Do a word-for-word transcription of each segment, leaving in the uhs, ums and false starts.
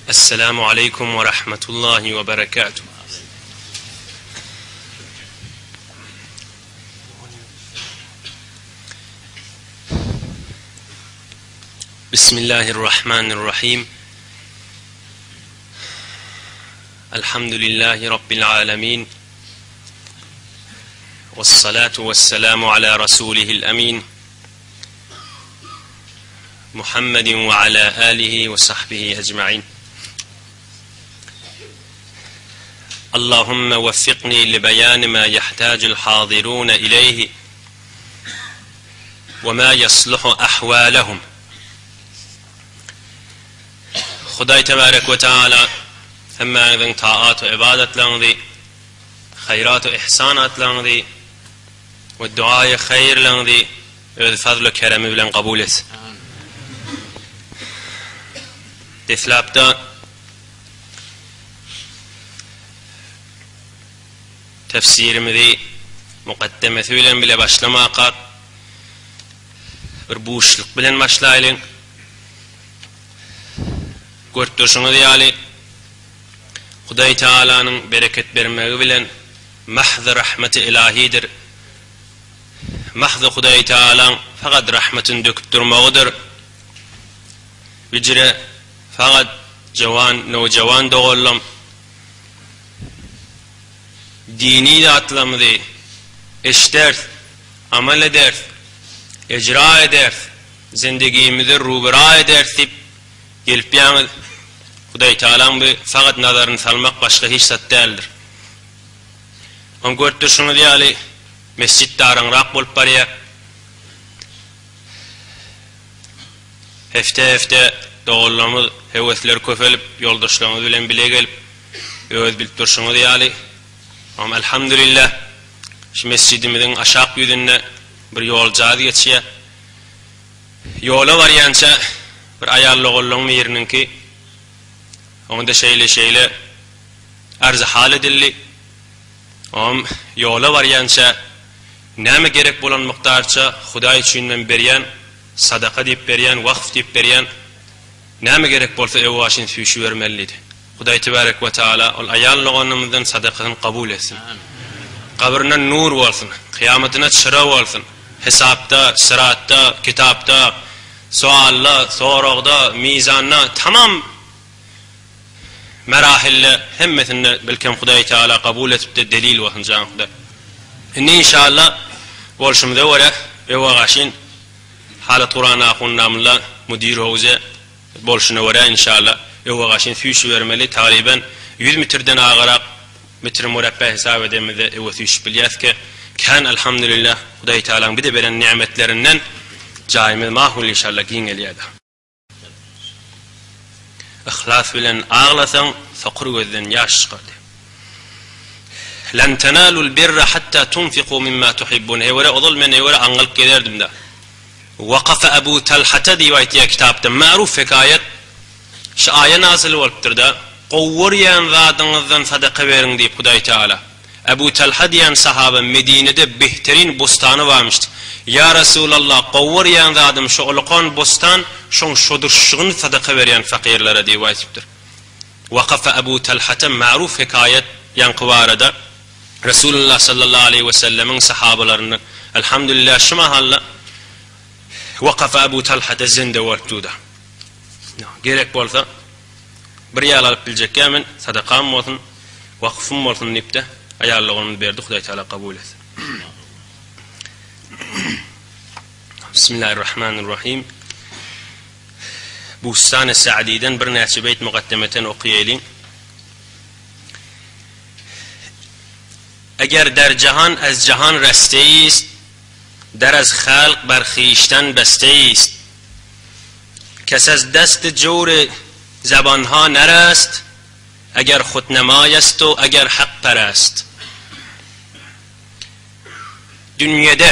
السلام عليكم ورحمة الله وبركاته. بسم الله الرحمن الرحيم. الحمد لله رب العالمين، والصلاة والسلام على رسوله الأمين محمد وعلى آله وصحبه أجمعين. اللهم وفقني لبيان ما يحتاج الحاضرون إليه وما يصلح أحوالهم. خداي تبارك وتعالى أما إذن طاعات وعبادة لنذي، خيرات وإحسانات لنذي، والدعاء خير لنذي، والفضل كرم بلن قبولت. دفلابتا تفسير مذي مقدمة ثويلا بلا باشلما قات بربوش بلن مشلايلين قرتو شنو ديالي خداي تعالى بركة برمغ بلن محض رحمة إلهيدر. محض خداي تعالى فقد رحمة دكتور مغدر بجرى فقد جوان نو جوان دغلم ديني داتلم دي اشترث عمل درث اجراء درث زندگی مدر روبرای درث يلبيان خداي تعالى فقط نظر نسلمق başka hiç satteldir. On görtür şunu diyali mescid darınrak bolup barya. Hefte hefte doğullamı hevesler köfelip yoldaşlarımız bilen bile gelip öz bilip durşunu diyali. Ama elhamdülillah şu mescidimizin aşağı yüzünde bir yol cadı geçiyor. Yola var yança bir ayarlı oğulluğun yerinin ki onda şeyle şeyle arzı hal edildi. Ama yola var yança neme gerek bulan muhtarça Huday içinden beriyen, sadaka deyip beriyen, vakf deyip beriyen neme gerek bolsa evvaşın füşü vermeliydi. Huday tebarek ve teala ol ayarlı oğulluğumuzdan sadakasını kabul etsin. Kabrına nur olsun, kıyametine çıra olsun, hesapta, sıratta, kitapta, sualla, sorogda, mizanna tamam merahille hemmetinde belki Huday Teala kabul etip de delil olsun can Huday. İnni inşallah bolşumda vere ve vağaşin halat Kur'an akun namla müdür hovuze bolşuna vere inşallah ve vağaşin füşü vermeli taliben yüz metreden ağarak metre murabba hesap edemede ev füş biliyat ki kan elhamdülillah Huday Teala'nın bir de veren nimetlerinden caimil mahul inşallah giyin eliyada. İhlas bilen ağlasan fakir gözden yaş çıkardı. Len tenalul birra hatta tunfiqu mimma tuhibbun. Hevere odul men hevere angalıp giderdim da. Vakafa Ebu Talhata rivayetiye kitapta ma'ruf hikayet şu aya nazil oluptur da qovvur yan zadınızdan sadaka verin deyip Huday Teala. Ebu Talha diyen sahabe Medine'de behterin bostanı varmıştı. Ya Resulallah qovvur yan zadım şu ulukan bostan şun şudurşığını sadaka veren fakirlere diye vayetiptir. Vakafa Ebu Talha'ta ma'ruf hikayet yankıvarada Resulullah sallallahu aleyhi ve sellemin sahabalarının elhamdülillah şu mahalla vakafa Ebu Talha'ta zinde oluptuda. Gerek bolsa bir yal alıp bilecek hemen sadakam olsun, vakfım olsun deyip de ayarlığını verdi. Huday Teala kabul etsin. Bismillahirrahmanirrahim. Bustan-ı Sa'di'den bir neçe beyt mukaddemeten okuyayım. Eğer der cihan az cihan resteyiz, der az halk ber khişten besteyiz. Kes az dest jور زبانها نرست اگر خودنمای است و اگر حق پرست. Dünyada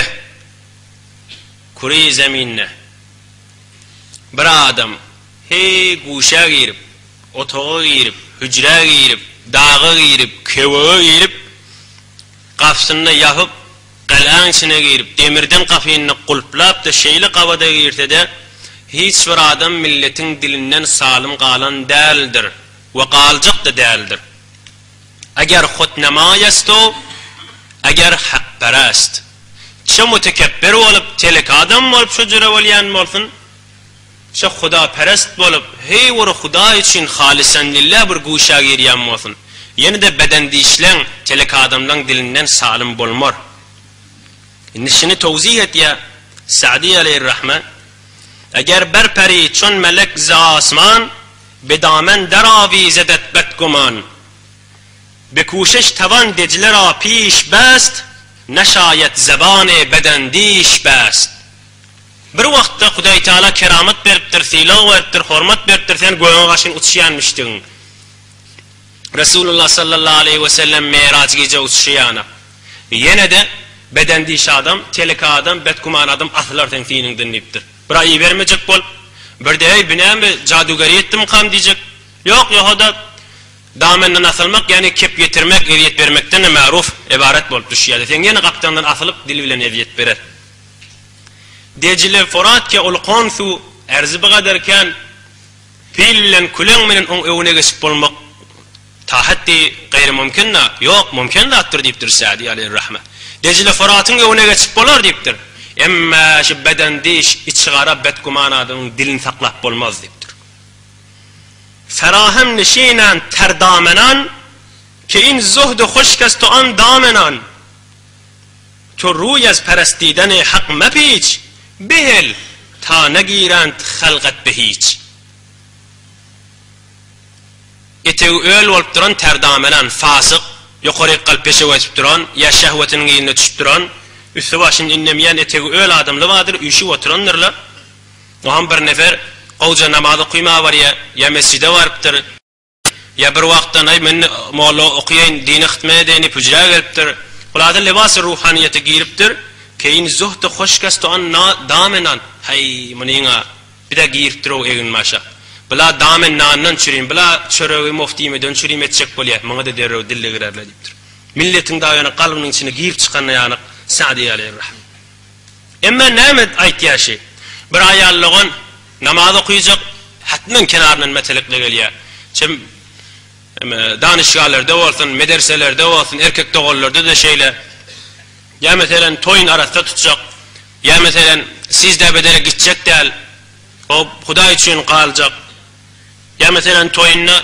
kure zeminne bir adam hey guşa girip, otağa girip, hücre girip, dağa girip, kövağa girip, kafsını yapıp, kalağın içine girip, demirden kafayını kulplap da şeyli kavada girse de hiç bir adam milletin dilinden salim kalan değildir. ve qalcıq da değildir. Eğer xudnema jest o, eğer hakperest, çe mutekebbir olup, telik adam olup, şu cüre olayan olsun, çe Xuda perest olup, hey vuru Xuda için halisen lillah bir guşa giriyan olsun. Yeni de beden dişlen, telik adamdan dilinden salim bolmor. Nişini tevzih et ya, Sa'di aleyhirrahman, eğer berperi çun melek zasman, bedamen deravi zedet betguman, بکوشش توان دجله را پیش بست نشاید زبان بدندیش بست bir vaqtda Xuday Taala keramet beripdir, silah beripdir, hormat beripdir, sen göğün başın uçuşyanmışdın. Resulullah sallallahu aleyhi ve sellem Miraç gece uçuşyana. Yine de bedendiş adam, teleka adam, betkuman adam ahlardan fiinin dinlipdir. Bir ayı vermeyecek bol. Bir de ey binem cadugari ettim kam diyecek. Yok yohada damenden asılmak yani kep getirmek, eviyet vermekten de maruf ibaret bolup düşýär. Sen yine kaptandan asılıp dil bilen eviyet berer. Dejile Forat ki ol qonsu erzi bagaderken pillen kulen menen on öwüne geçip bolmak tahatti gayri mümkinna. Yok, mümkin datdyr diýipdir Sa'di aleyhirrahman. Dejile Forat'ın öwüne geçip bolar diýipdir. Emma şu bedendiş içgara betguman adamyň dilini saklap bolmaz diýipdir. فراهم نشینان تر دامنان که این زهد خشک است و آن دامنان تو روی از پرستیدن حق مپیچ بهل تا نگیرند خلقت به هیچ ete öl olup duran ter damenan fasık yukarı kalp peşe geçip duran ya şehvetinin yerine düşüp duran üstü başını dinlemeyen ete öl adamlı vardır üşü oturanlarla o ham bir nefer Qawca namazı kıyma var ya, ya mescide varıptır, ya bir vaqtdan ay men molla okuyayn, dini xitmeye deyni pücra geliptir, bulada libas-ı ruhaniyeti giyiriptir, keyin zuhdu hoşkastu an damenan, hay mınıyına, bir de giyiriptir o egin maşa. Bila damen nannan çüreyim, bila çörevi muftiyime dön çüreyim etçek bolya, mana da derrev dille girerle deyiptir. Milletin da yana kalbinin içine giyirip çıkanna yanık, Sa'di aleyhirrahman. Emma nämet aytyaşy, bir ayallığın, namaz okuyacak, hatmen kenarından metelikle geliyor. Çem danışgahlerde olsun, mederselerde olsun, erkek doğullarda da şeyle, ya mesela toyun arasında tutacak, ya mesela siz de bedere gidecek değil, o Xuda için kalacak, ya mesela toyunna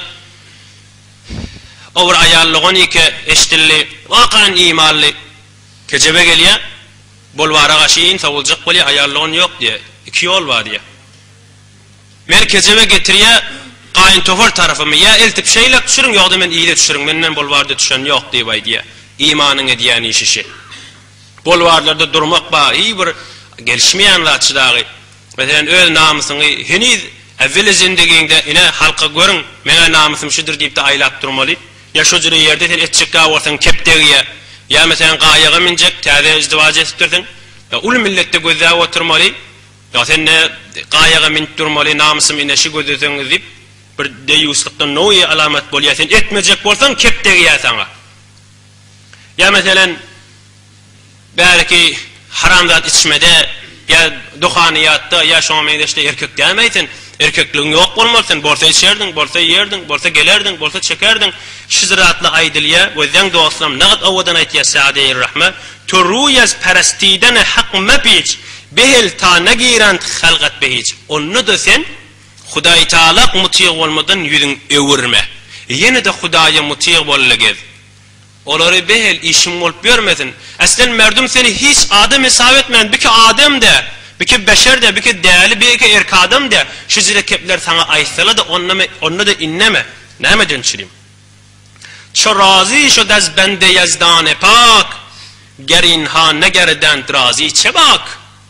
over ayallığın iki eştilli, vakan imalli, kecebe geliyor, bolvara gaşiyin savulacak boli ayallığın yok diye, iki yol var diye. Merkezime getiriye qayın tofor tarafımı ya eltip şeyle düşürün yok da men iyide düşürün menden bolvarda düşen yok diye bay diye imanın ediyen işişi bolvarlarda durmak ba iyi bir gelişmeyenler çıdağı mesela öl namusunu heniz evveli zindiginde ine halka görün mena namusum şudur deyip de aylap durmalı ya şu cürü yerde sen etçikka olsan keptegiye ya mesela qayağa minecek tade izdivac ettirdin ya ul millette gözde oturmalı ya sen ne qayağa minip durmalı namusum ine şu gözüsün deyip bir deyuslikten no'yi alamet bolýar sen etmejek bolsan keptegiye sana ya mesela belki haramzat içmede ya duhaniyatta ya şomeyde işte erkek demeytin erkekliğin yok bolmasın bolsa içerdin bolsa yerdin bolsa gelerdin bolsa çekerdin şu ziraatlı aydiliye ve zen dostum naqat avadan aytiya Sa'di rahme turuyaz perestiden haq mapiç behel ta nagirant xalqat behiç onu da sen Xuday Taala muti olmadan yüzün öwürme yine de Xudaya muti bollagez olary behel işim bolup görmesin aslen merdum seni hiç adam hesap etmeyen bir ki adam de bir ki beşer de bir ki değerli bir ki erk adam de şu zirekepler sana aysala da onunla onunla da inneme näme dönçürüm ço razi şu daz bende yazdane pak gerin ha negerden razi çebak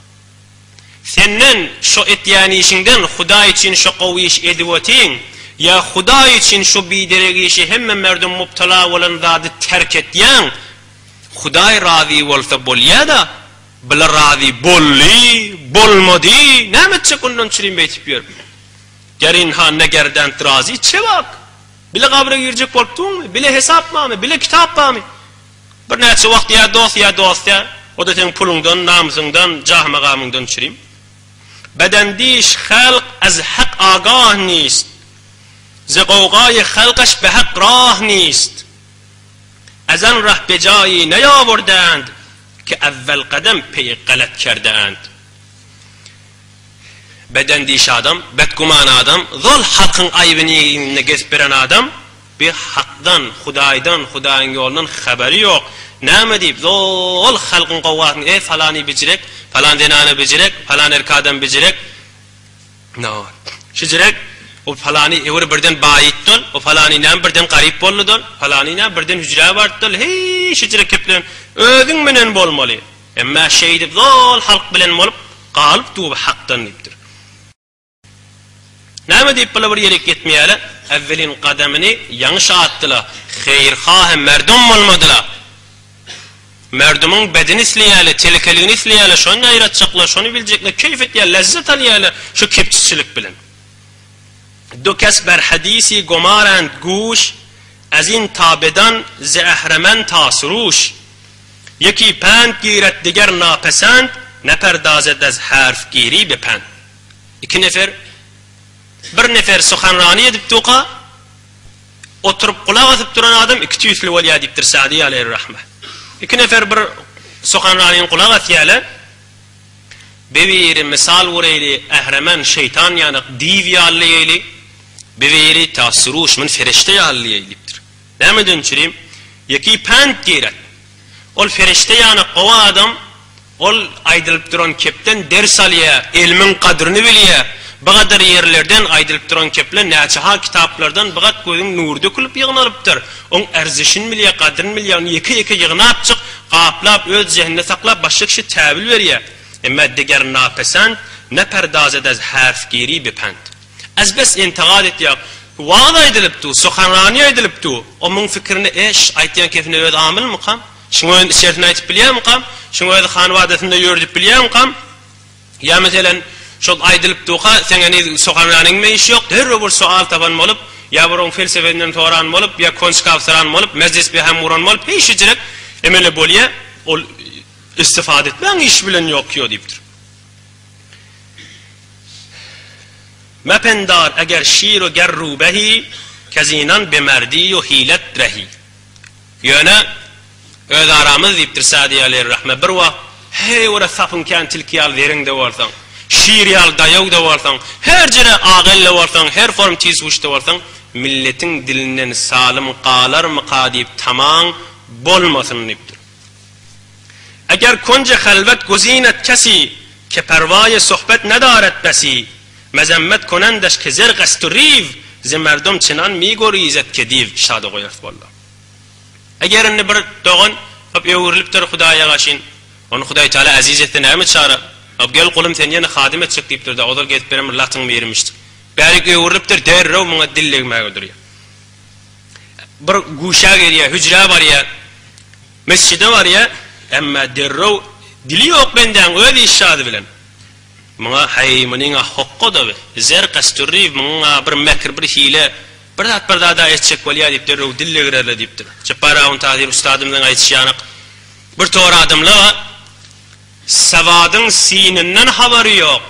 senin şu etiyani işinden Xuda için şu qawi iş edivatin ya Xuda için şu bideregi işi hemme merdum mubtala olan zadi terk etyen Xuday razi olsa bolya da bile razi bolli bolmadi nämetçe kundan çirin beytip yer gerin ha negerden razi çebak bile qabre girecek bolptun bile hesap mı bile kitap mı bir näçe wagt ya dost ya dost ya o da sen pulundan namusundan jah maqamından çirim bedendiş halk az hak agah nist زقوقای خلقش به حق راه نیست. از آن ره به جایی نیاوردند که اول قدم پی غلط کرده اند. بدندیش adam, bedguman adam, zol halkın ayıbını geçbiren adam, bir haktan, Hudaydan, Hudayın yolunun haberi yok. Ne deyip, zol halkın kavvatını, e falani becirek, falan denanı becirek, falan erkadan becirek, no, şicirek, o falani evre birden bayittul, o falani nem birden garip bolludur, falani nem birden hücre varttul, hey şicirek keplen, ödün menen bolmalı. Emma şey deyip, zol halk bilen olup, kalıp tuğba haktan deyiptir. Ne deyip bula bir yere gitmeyeli? Evvelin kademini yanlış attılar. Hayırhâhe merdum olmadılar. Merdumun bedeni isleyeli, telekeliğini isleyeli, şunu ayıratacaklar, şunu bilecekler, keyif etiyeli, lezzet aliyeli, şu kepçisilik bilin. دو کس بر حدیثی گمارند گوش از این تابدان ز اهرمن تا سروش یکی پند گیرد دیگر ناپسند نپردازد از حرف گیری به پند. iki nefer bir nefer suxanrani edip tuqa oturup kulak atıp duran adam iki tüyüslü veliya deyiptir Sa'di aleyhirrahme. iki nefer bir suxanraninin kulak atıyala beviri misal vureyli ehremen şeytan yanık div yallıyeli beviri tasiruş min ferişte yallıyeliptir. Ne mi dönçüreyim? Yeki pent giret. Ol ferişte yanık kova adam ol aydılıp duran kepten ders alıya, ilmin kadrini biliye, bu kadar yerlerden aydılıp duran kepler neçaha kitaplardan bu kadar koyun nur dökülüp yığınalıptır. On erzişin miliye, kadrin miliye, onu yeke yeke yığınap çık, qaplap, öz zihnine saklap, başka kişi tabil veriye. Ama diğer napesend, ne perdazed az harfgiri bepend. Az bes intiqad et ya, vaad aydılıp tu, suxanrani aydılıp tu, o mun fikrini eş, aytiyan kefine öz amil mukam, şunu öz işaretini aytip biliyor mukam, şunu öz xanvadetinde yördüp biliyor mukam, ya mesela, şol aydılıp tuqa, sen hani suxanraning me iş yok, derro bir sual taban olup, ya bir on felsefeden toran olup, ya konskavsaran olup, meclis behem vuran olup, hiç içerek, emele bolye, ol istifade etmen iş bilen yok yo deyiptir. Mependar eğer şiir o gerru behi, kezinan bemerdi o hilet rehi. Yöne, öz aramız deyiptir Sa'di aleyhirrahme, bir va, hey ora sapın kan tilkiyal verin de varsan, şiir yal dayav da varsan, her cire ağelle varsan, her form tiz uç da varsan, milletin dilinden salim qalar mı qadip tamam bolmasın deyiptir. اگر کنج خلوت گزیند کسی که پروای صحبت ندارد بسی مذمت کنندش که زرق است و ریو ز مردم چنان میگریزد که دیو شاد qo'yar والله. اگر ان bir doğan hep yoğuruluptur Xudaya qaşin onu Xuday Teala aziz etdi näme çara hep gel qulum sen yana xadim etcek deyiptir de olar getip berim latin vermiştik bari yoğuruluptur derro muňa dillegme gödürüyor bir guşa geriye hücre var ya mescide var ya emma derro dili yok benden öyle işadı bilen muňa haymaninga hoqqo da zer qasturriv muňa bir mekr bir hile bir dat bir da etcek waliya dip derro dillegirler dipdir çapara on tahdir ustadymdan aytýanyk bir toğra adamla savadın sininden haberi yok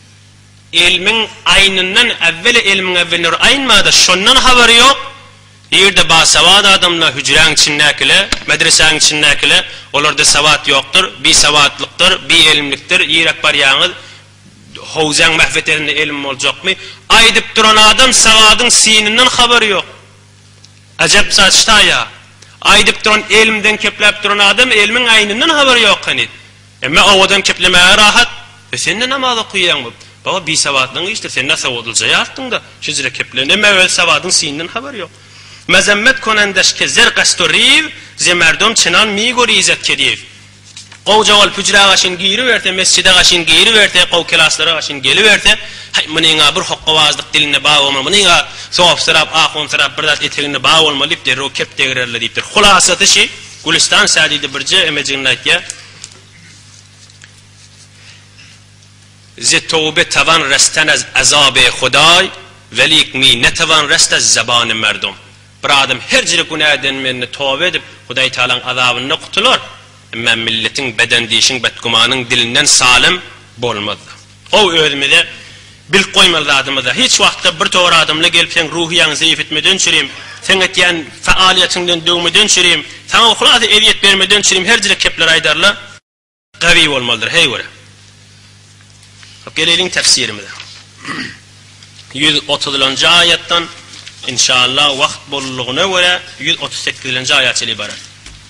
ilmin aynından evveli ilmin evvelir aynmada şondan haberi yok. Yerde ba savad adamla hücreň içindäkile, medreseň içindäkile, olarda savat yoktur, bir savatlıktır, bir ilimliktir. Ýerek bar ýaňyz howzaň mahfeterinde ilim boljakmy? Aýdyp duran adam savadyň sininden haberi yok. Ajap saçta ya. Aýdyp duran ilimden keplep duran adam ilmin aýnyndan haberi yok hani. Emma owadan keplemäge rahat. E sen de namaz okuýan bu. Baba bir savatlyň işdir, sen näse odulja ýartdyň da, şizre keplen. Emma öl savadyň sininden haberi yok. Mezemmet konendeş ke zer qastoriv ze merdom çenan migorizet kediv. Qowjawal püjra gaşin giri verte, mescide gaşin giri verte, qow klaslara gaşin geli verte. Hay meniňa bir hoqqawazlyk diline baý bolma, meniňa sof sırap, ahon sırap bir dat etegine baý bolma dip der o kep tegererler dipdir. Hulasatı şi Gulistan Sa'dide birje emejigine aýtýar. Ze tövbe tavan restan az azab-ı Huday, velik mi netavan rest az zaban merdom. Bir adam her jere günahdan meni tövbe edip Huday Taala'nın azabyny qutulur. Emma milletin beden diýişin betgumanyň dilinden salim bolmaz. O özmede bil koymalı adamda. Hiç vakti bir toğru adamla gelip sen ruhiyan zayıf etmeden çüreyim. Sen etken faaliyetinden dövmeden çüreyim. Sana okula da eziyet vermeden çüreyim. Her cire kepler aydarla qavi olmalıdır. Hey göre. Gelelim tefsirimize. yüz otuzuncu ayettan inşallah vakt bolluğuna göre yüz otuz sekizinci ayet ile ibaret.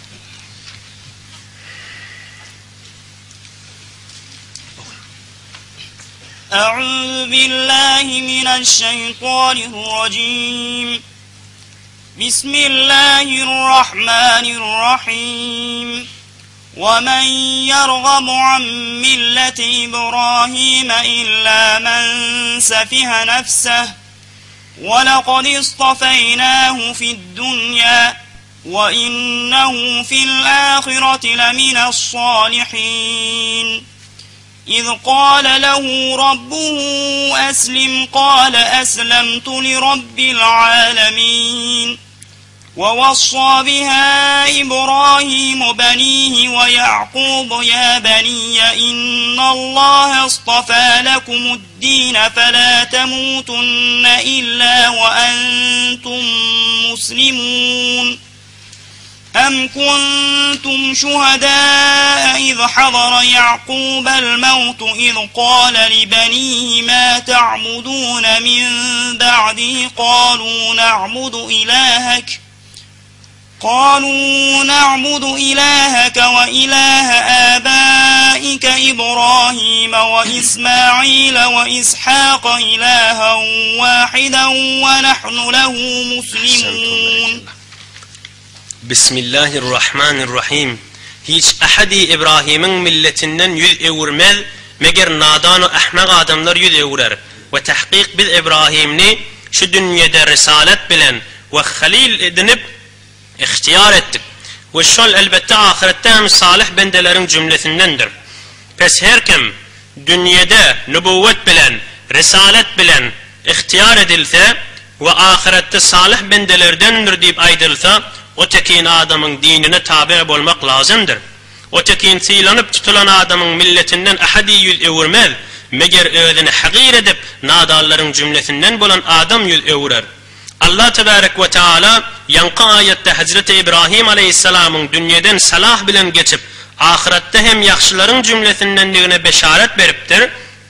أعوذ بالله من الشيطان الرجيم بسم الله الرحمن الرحيم ومن يرغب عن ملة إبراهيم إلا من سفه نفسه ولقد اصطفيناه في الدنيا وإنه في الآخرة لمن الصالحين إذ قال له ربه أسلم قال أسلمت لرب العالمين ووصى بها إبراهيم بنيه ويعقوب يا بني إن الله اصطفى لكم الدين فلا تموتن إلا وأنتم مسلمون أم كنتم شهداء إذ حضر يعقوب الموت إذ قال لبنيه ما تعبدون من بعده قالوا نعبد إلهك قالوا نعبد إلهك وإله آبائك إبراهيم وإسماعيل وإسحاق إلها واحدا ونحن له مسلمون بسم الله الرحمن الرحيم. Hiç ahadi İbrahim'in milletinden yüz evirmez, meger nadan ve ahmak adamlar yüz evirer. Ve tahkik biz İbrahim'ni şu dünyada risalet bilen ve halil edinip ihtiyar ettik. Ve şol elbette ahirette hem salih bendelerin cümlesindendir. Pes her kim dünyada nübüvvet bilen, risalet bilen ihtiyar edilse ve ahirette salih bendelerdendir deyip aydılsa, o tekin adamın dinine tabi olmak lazımdır. O tekin silanıp tutulan adamın milletinden ahadi yüz evirmez, meger özünü haqir edip nadalların cümlesinden bulan adam yüz evirer. Allah tebarek ve Teala yankı ayette Hazreti İbrahim aleyhisselamın dünyadan salah bilen geçip ahirette hem yaxşıların cümlesindenliğine beşaret veriptir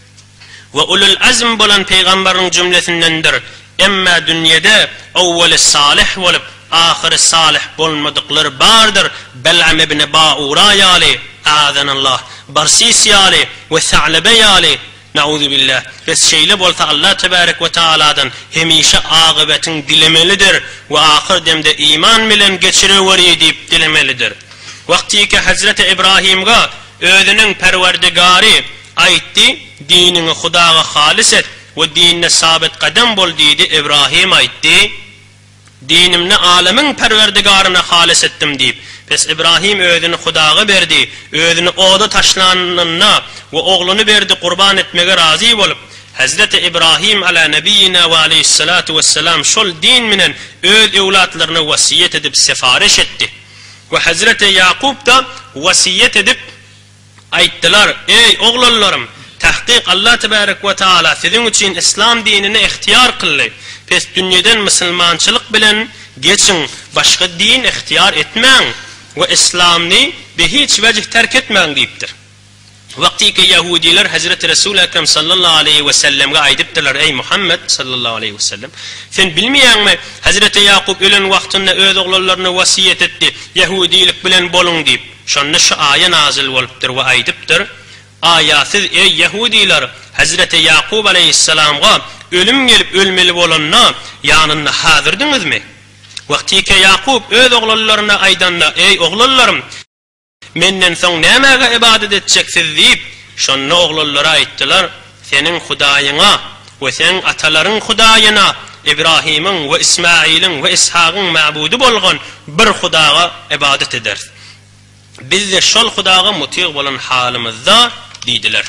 ve ulul azm bulan peygamberin cümlesindendir. Emma dünyada evveli salih olup ahir salih bolmadıkları bardır. Bel'am ibn Ba'ura yali a'zanallah Barsis yali ve Tha'lebe yali Nauzu billah. Ve şeyle bolsa Allah tebarek ve Teala'dan hemişe ağıbetin dilemelidir ve ahir demde iman bilen geçiriver deyip dilemelidir. Vakti ki Hazreti İbrahim'ga özünün perverdigari aytti, dinini Hudaga halis et ve dinine sabit kadem bol deydi. İbrahim aytti, dinimni alemin perverdigarına halis ettim deyip. Pes İbrahim özünü Hudaga verdi, özünü oda taşlananına ve oğlunu verdi kurban etmege razı olup, Hazreti İbrahim ala nebiyyina ve aleyhissalatu vesselam şol din minen öz evlatlarına vasiyet edip sefariş etti. Ve Hazreti Yakub da vasiyet edip ayttılar, ey oğullarım, tahkik Allah tebarek ve Teala sizin için İslam dinini ihtiyar kıldı. Pes dünyadan Müslümançılık bilen geçin, başka din ihtiyar etmeyin ve İslam'ni bir hiç vecih terk etmeyin deyiptir. Vakti ki Yahudiler Hazreti Resul-i Ekrem sallallahu aleyhi ve sellem'e aydiptiler, ey Muhammed sallallahu aleyhi ve sellem, sen bilmeyen mi Hazreti Yakub ölen vaktinde öz oğullarına vasiyet etti, Yahudilik bilen bolun deyip. Şonda şu aya nazil oluptur ve aydiptir. Aya siz ey Yahudiler Hazreti Yakub aleyhisselam'a ölüm gelip ölmeli bolanna yanına hazırdınız mı? Vakti ki Yakub öz oğullarına aydanla, ey oğullarım, menden son nemege ibadet edeceksiz deyip, şonna oğullara ayttılar, senin Hudayına ve sen ataların Hudayına, İbrahim'in ve İsmail'in ve İshak'ın mabudu bolgan bir Hudaga ibadet ederiz. Biz de şol Hudaga muti bolan halimizda deydiler.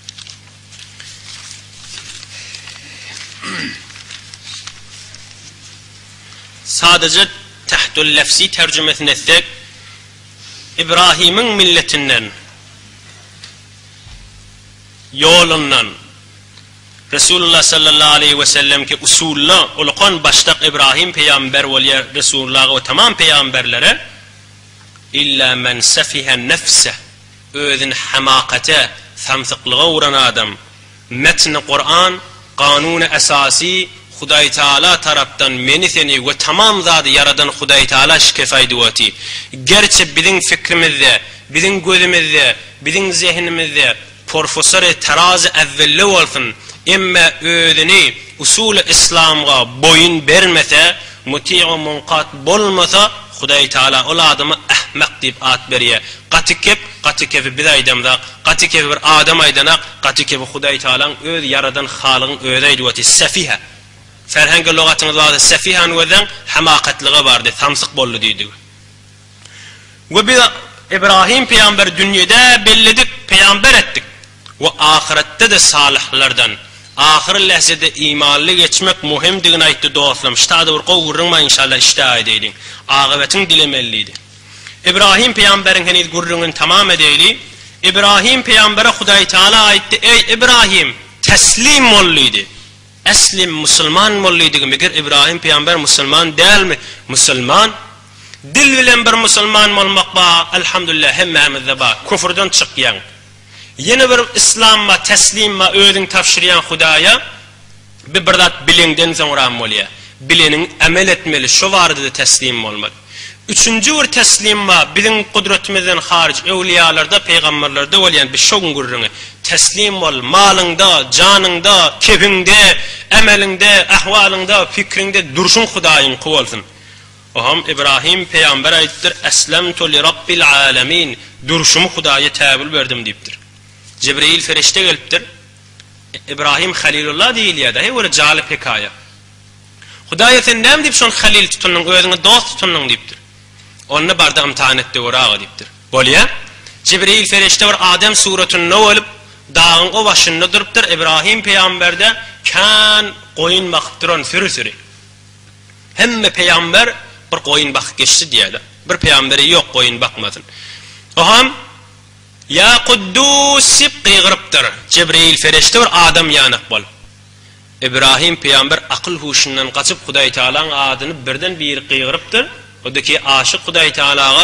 Sadece tahtül lefsi tercümesini etsek, İbrahim'in milletinden, yolundan, Resulullah sallallahu aleyhi ve sellem ki usulla ulqan baştaq İbrahim peygamber bolýar Resulullah we tamam peygamberlere illa men safiha nefse özün hamakate samsyqlyga uğran adam metni Kur'an kanunu esasi Hudaý Taala tarapdan meni seni we tamam zady yaradan Hudaý Taala şikefaýdy wati gerçi biziň fikrimizde biziň gözümizde biziň zehnimizde profesör terazi evvelle bolsun emma özüni usul-i İslamga boyun bermese muti'u munqat bolmasa Hudaý Taala ol adamy ahmak diýip at berýär. Gatykep, gatykep bir aýdamda, gatykep bir adam aýdana, gatykep Hudaý Taalaň öz yaradan halygyň öz aýdywati safiha. Ferhangi lugatyňyzda safihan wezen hamakatlygy bardy, samsyk boldy diýdi. We bir İbrahim peýgamber dünýede belledik, peýgamber etdik. Ve ahirette de salihlerden ahir lehzede imanlı geçmek muhimdigini aýtdy dostlarym. Ştada bir gowurma inşallah iştaý edeýin. Agybetin dilemelliydi. İbrahim peýgamberiň heniz gurrunun tamam edeyli. İbrahim peýgambere Hudaý Taala aýtdy: "Ey İbrahim, teslim bollydy. Eslim musulman bollydy." Meger İbrahim peýgamber musulman dälmi? Musulman. Dil bilen bir musulman bolmak ba, elhamdülillah hemmemizde ba, küfrden çykýan. Yeni bir İslamma teslimma özüň tapşyrýan Hudaýa bir birdat bilenden soňra bolýar. Bilenin amel etmeli, şu barada da teslim bolmaly. Üçüncü bir teslimma biziň kudretimizden hariç ewliýalarda, peýgamberlerde bolýan bir şoň gurruny. Teslim bol, malyňda, janyňda, kepingde, emelinde, ahwalyňda, fikriňde durşun Hudaýyň bolsun. Oham İbrahim peýgamber aýtdyr: "Eslemtu li rabbil alamin." Durşumy Hudaýa täbil berdim diýipdir. Cebrail ferişte gelipdir. İbrahim Halilullah diýilýär, he bir jalip hekaýa. Hudaýa sen näme diýip şol halil tutunyň, özüňe dost tutunyň diýipdir. Onu barda imtihan etdi oraga diýipdir. Bolýa? Cebrail ferişte bir Adem suratyny bolup dağın o başynda durupdyr. İbrahim peýgamberde kan goýun bakyp duran sürü-sürü. Hemme peýgamber bir goýun bakyp geçdi diýerler. Bir peýgamberi ýok goýun bakmasyn. Oham ya Kuddus sip qiyğırıptır. Cebrail ferişte bir adam yanık bol. İbrahim peýgamber akıl huşundan qaçıp Hudaý Taalaň adyny birden bir qiyğırıptır. Odaki aşyk Hudaý Taalaga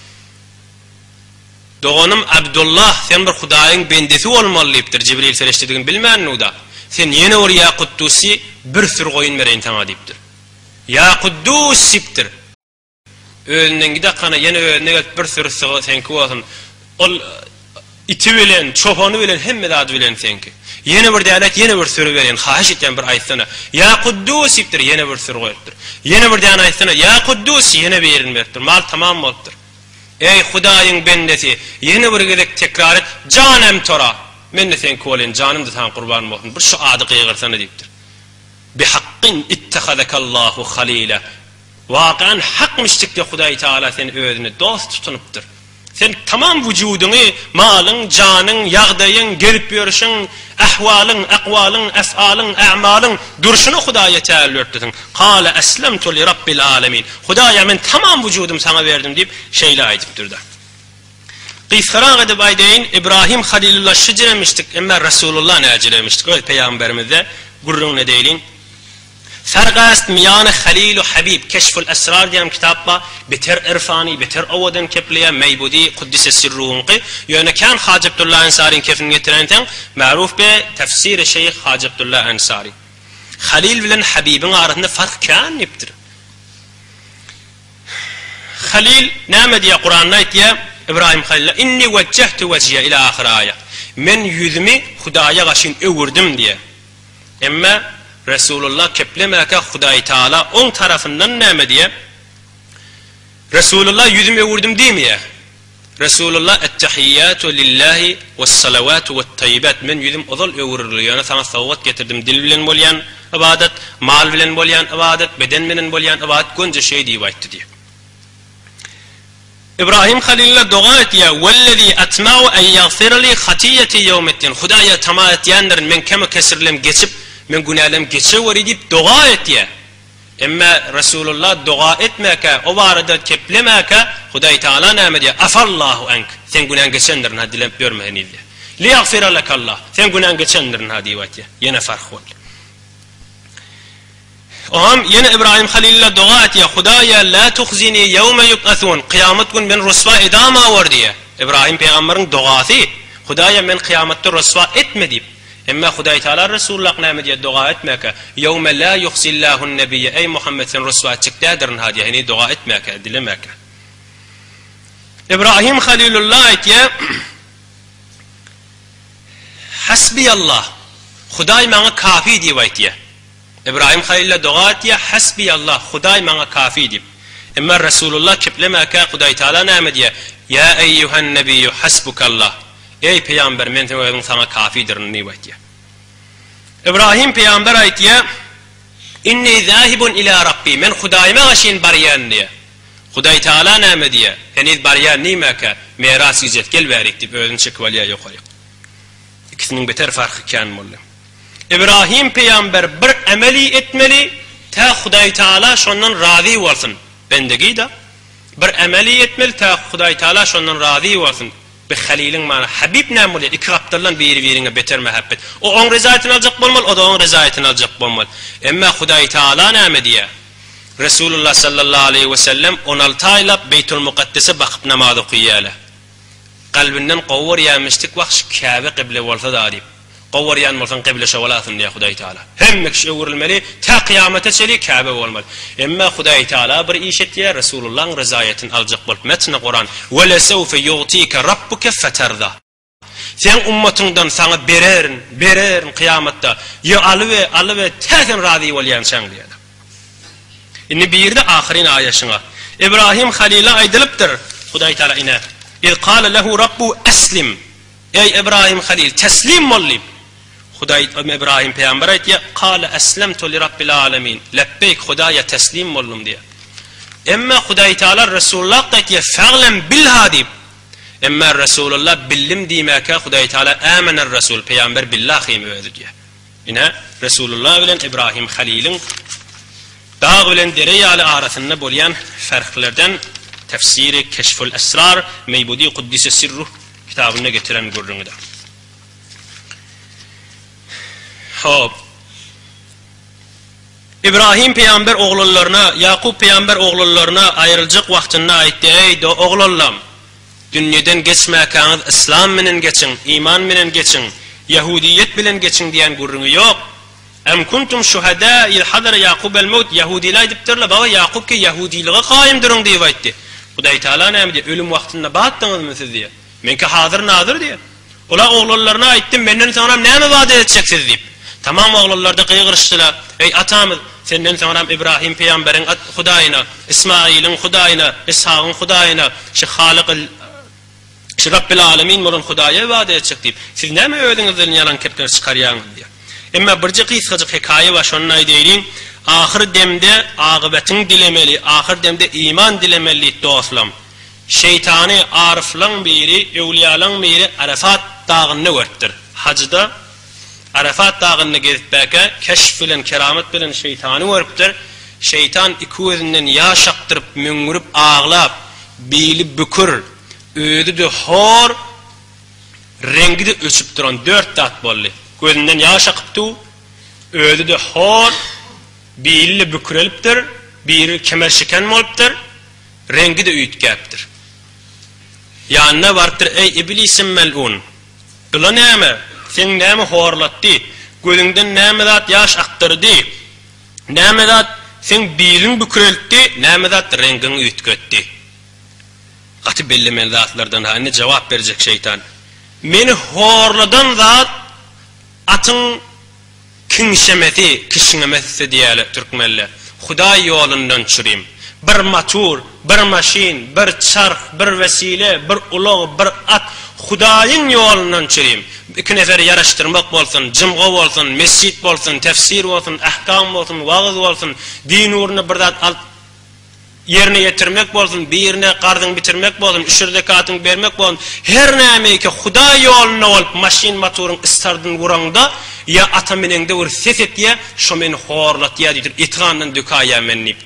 "Doganım Abdullah, sen bir Hudaýyň bendesi bolmaly" diýipdir. Cebrail ferişte diýen bilmän nuda. Sen ýene bir ya Kuddusi bir sür goýun bereň taňa diýipdir. Ya Kuddus sipdir. Özünden gide kana ýene özüne bir sür sygy senki bolsun. Ol iti bilen, çopany bilen, hemme zat bilen senki. Yeni bir dälet, yeni bir sürü beren, haýyş etýän bir aýtsana. Ya Kuddus ipdir, yeni bir sürü goýupdyr. Yeni bir dälet aýtsana, ya Kuddus yeni berin beripdir. Mal tamam bolupdyr. Ey Hudaýyň bendesi, yeni bir gezek tekrar et, janem tora. Men de senki bolen, janymdy taň qurban bolsun. Bir şu ady qyýgyrsana diýipdir. Bi haqqin ittahazakallahu halila. Waqan haqmışdykda Hudaý Taala seni özüne dost tutunypdyr. Sen tamam vücuduny, malyň, janyň, ýagdaýyň, gelip ýörüşiň, ahwalyň, aqwalyň, af'alyň, a'malyň durşuny Hudaýa täwil etdiň. Qala aslamtu li rabbil alamin. Hudaýa men tamam vücudum sana berdim diýip şeýle aýdypdyr da. Qisqaran edip aýdaýyn, İbrahim Halilullah şeýlemişdik, emma Resulullah näjelemişdik. Öl peýgamberimizde gurrun edeýin. Sargast miyane Halil Habib Keşful Esrar diýen kitapda beter irfani, beter awadan kepliye Meybudi Kuddise sirruhunqi ýöne kan Hacı Abdullah Ensariň kefini getirenden ma'ruf be tefsiri Şeyh Hacı Abdullah Ensari. Halil bilen Habibin arasynda fark kan nipdir? Halil näme diýär Qur'anda aýtýar? İbrahim Halil inni wajjahtu wajhiya ila ahir aya. Men yüzümi Hudaýa gaşyn öwürdim diýär. Emma Resulullah keplemeke Hudaý Taala on tarafından näme diye? Resulullah yüzüme vurdum diýmiýär. Resulullah ettehiyyatu lillahi ve salavatu ve tayyibat. Men yüzüm ozal öwürülýär. Sana sawat getirdim. Dil bilen bolýan ibadet, mal bilen bolýan ibadet, beden bilen bolýan ibadet gönce şey diýip aýtdy diýär. İbrahim Halilullah doga etýär: "Wallazi atma'u an yaghfir li khatiyyati yawmiddin." Hudaýa tamam etýändir men keme kesirlem geçip men günälim geçeweri diýip doga etýär. Emma Resulullah doga etmäke, o barada keplemäke Hudaý Taala näme diýär? Afallahu ank. Sen günän geçendirin hadilep görmehini diýär. Liyaghfira lekallah. Sen günan geçendirin hadi vatya. Yine fark ol. Oham yine İbrahim Halil'le dua et ya Hudaya la tuhzini yevme yub'athun. Kıyamet gün ben rusva edama var diye. İbrahim peygamberin duası. Hudaya men kıyamette rusva etme deyip. Emma Huday Teala Resulullah näme diye dua etmeke. Yevme la yuhzillahun nebiyye. Ey Muhammed sen rusva çıktadırin hadi. Yani dua etmeke, dilemeke. İbrahim Halilullah etiye Hasbiyallah. Huday bana kafi diye etiye. İbrahim Halil'le dua etiye Hasbiyallah. Huday bana kafi diye. Emma Resulullah kiplemeke Huday Teala näme diye. Ya eyyuhan nebiyyü hasbukallah. Ey peygamber men sen sana kafidirin ni etiye. İbrahim peygamber etiye inni zahibun ila rabbi. Men Hudayma aşin bariyan diye. Huday Teala näme diye. Heniz bariyan nimeke miras izet gel verik dip özün çıkvalıya yukarı. İkisinin beter farkı kan molla. İbrahim peygamber bir ameli etmeli ta Huday Teala şondan razı olsun. Bendegi de bir ameli etmeli ta Huday Teala şondan razı olsun. Bir halilin mana habib näme bolýar? İki gapdarlan biri-birine beter mehabbet. O on rezaatini aljak bolmaly, o da on rezaatini aljak bolmaly. Emma Huday Teala näme diye? Resulullah sallallahu aleyhi ve sellem on altı aylap Beytul Muqaddes'e bakıp namaz okuyýarlar. Kalbinden qowwar ýamışdyk wagt Kabe kıble bolsa da diýip. Qowwar ýanmasan kıble şowalatyn diye Huday Teala. Hemme kişi öwrülmeli, ta kıyamete çeli Kabe bolmaly. Emma Huday Teala bir iş etýär, Resulullah'ın rezaatini aljak bolup metni Kur'an. Ve la sawfa yu'tika rabbuka fatarda. Sen ummatından sana bererin, bererin kıyamette. Ya alıve, alıve täzen razi bolýansan diýär. Inni bir yerde ahirin ayaşına. İbrahim Halil'e aydylypdyr. Huday Teala ine. İz qala lehu rabbu aslim. Ey İbrahim Halil teslim bolýy. Huday İbrahim peygamber aytdy. Qala aslamtu li rabbil alamin. Lebbeyk Hudaya teslim boldum diye. Emma Huday Teala Resulullah aytdy. Fa'lam bil hadib. Emma Resulullah billim diýmeke Huday Teala amaner Resul peygamber billahi mi diye. Ine Resulullah bilen İbrahim Halil'in dağ bilen dere ýaly arasynda bolýan farklardan tefsiri Keşful Esrar Meybudi Kuddise Sirruh kitabyna getiren görüňüde. Hop. İbrahim peygamber oğullarına, Yakup peygamber oğullarına ayrılacak wagtynda aýtdy: "Ey do oğullarım, dünýeden geçmäkäňiz İslam menen geçin, iman menen geçin, Yahudiyet bilen geçin" diýen görüňü ýok. Em kuntum şuhada il hadara Yaqub el maut Yahudiler dipdirler baba Yaqub ki Yahudiliğe qaim durun diýip aýtdy. Huday Teala näme diýär? Ölüm wagtynda batdyňyzmy siz diýär. Menki hazır nazyr diýär. Ola oğullarına aýtdym menden sonra näme wada etjeksiz diýip. Tamam oğullarda qyýgyrşdylar. Ey atamyz senden sonra İbrahim peýgamberiň Hudaýyna, İsmail'in Hudaýyna, İshaq'ın Hudaýyna, şu Halıq'ıl şu Rabbil alamin bolan Hudaýa wada etjek diýip. Siz näme öýüňizden ýalan kepler çykarýaňyz diýär. Emma birji qysgaçyk hekaye we şonu aýdyň. Ahir demde agybetin dilemeli, ahir demde iman dilemeli dostlarym. Şeytany ariflaň biri, ewliýalaň biri Arafat dagyny görtdir. Hajda Arafat dagyny gezipbäke keşf bilen keramet bilen şeytany görüpdir. Şeytan iki gözünden ýaş akdyryp, müňürüp, ağlap, bili bükür, öýdi de hor rengi de öçüp duran dört tat bolly. Gözünden ýaş akypdy, öýdi de hor bili bükürelipdir, biri kemerşiken bolupdyr, rengi de üýtgäpdir. Ýanyna bardyr: "Ey iblisim melun. Ula näme? Sen näme horlatdy? Gözüňden näme zat ýaş akdyrdy? Näme zat sen bilin büküreldi? Näme zat rengiňi üýtgetdi?" Gaty bellemeli zatlardan hany jogap berjek şeytan. "Meni horladan zat atın kinşemeti, kişinemeti diýerler türkmenler. Hudaý ýolundan çürüm. Bir motor, bir maşin, bir çark, bir vesile, bir ulag, bir at Hudaýyň ýolundan çürüm. İki nefer ýaraşdyrmak bolsun, jymga bolsun, mescit bolsun, tefsir bolsun, ahkam bolsun, wagz bolsun, din uğruna bir zat al yerine getirmek bolsun, bir yerine qardyň bitirmek bolsun, üç rekatyň bermek bolsun. Her näme-ki Hudaý ýoluna bolup maşin motoryň istardyň guraňda ya ata menende bir ses etýär, şo meni horlatýar diýip itgandan dökaýa mennipdir.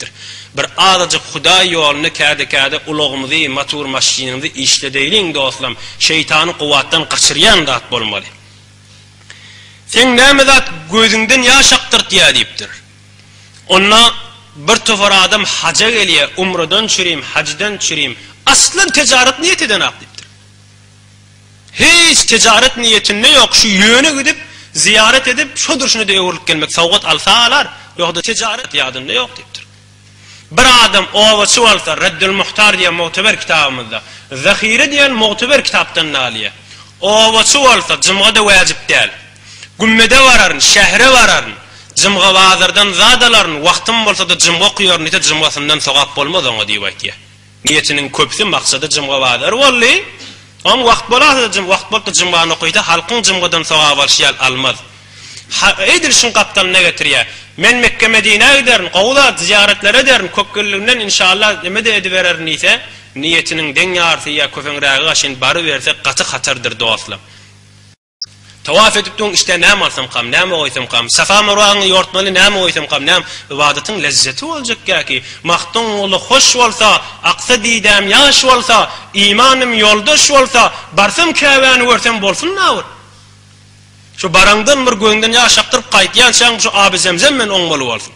bir azıcık Hudaý ýoluna käde-käde ulagymyzy, motor maşinymyzy işledeýin dostlarym, şeytany kuwatdan gaçyrýan zat bolmaly. Sen näme zat gözüňden ýaş akdyrtýar diýipdir. Onna bir tofar adam haja gelýär, umradan çüreyim, hajdan çüreyim. Aslan ticaret niyetinden akdipdir. Hiç ticaret niyetinde yok. Şu yöne gidip ziyaret edip şu duruşuna da yoğurluk gelmek, savgat alsa alar. Yok da ticaret yadında yok dipdir. Bir adam ovası olsa Reddül Muhtar diye muteber kitabımızda, Zahire diyen muteber kitaptan naliye. Ovası olsa cımga da vacip değil. Gümmede vararın, şehre vararın. Cımga vazırdan zadaların, vaktim olsa da cımga okuyor, nite cımgasından sokak olmaz ona diyevayt ya. Niyetinin köpsü maksadı cımga vazır. Vallahi, ama vakt bolasa da vakt bolsa cımgany okuyda, halkın cımgadan sokak alşyal almaz. Edir şun kaptan ne getiriyor? Men Mekke Medine'ye giderim, qawla ziyaretlere ederim, kökkülüğünden inşallah demede ediverer niyse, niyetinin den yarısı ya köfenrağı aşın barı verse katı hatardır dostlarım. Tawaf edip dön işte näme alsam qam, näme oýsam qam, Safa Marwaňy ýortmaly näme oýsam qam, näme ibadetin lezzeti boljak ki, mahtun ulu hoş bolsa, aqsa diýdäm ýaş bolsa, imanym ýoldaş bolsa, barsam käbäni görsem bolsun näwir. Şu barangdan bir göňden ýaşakdyryp gaýtýan şaň şu abi Zemzem men oňmaly bolsun.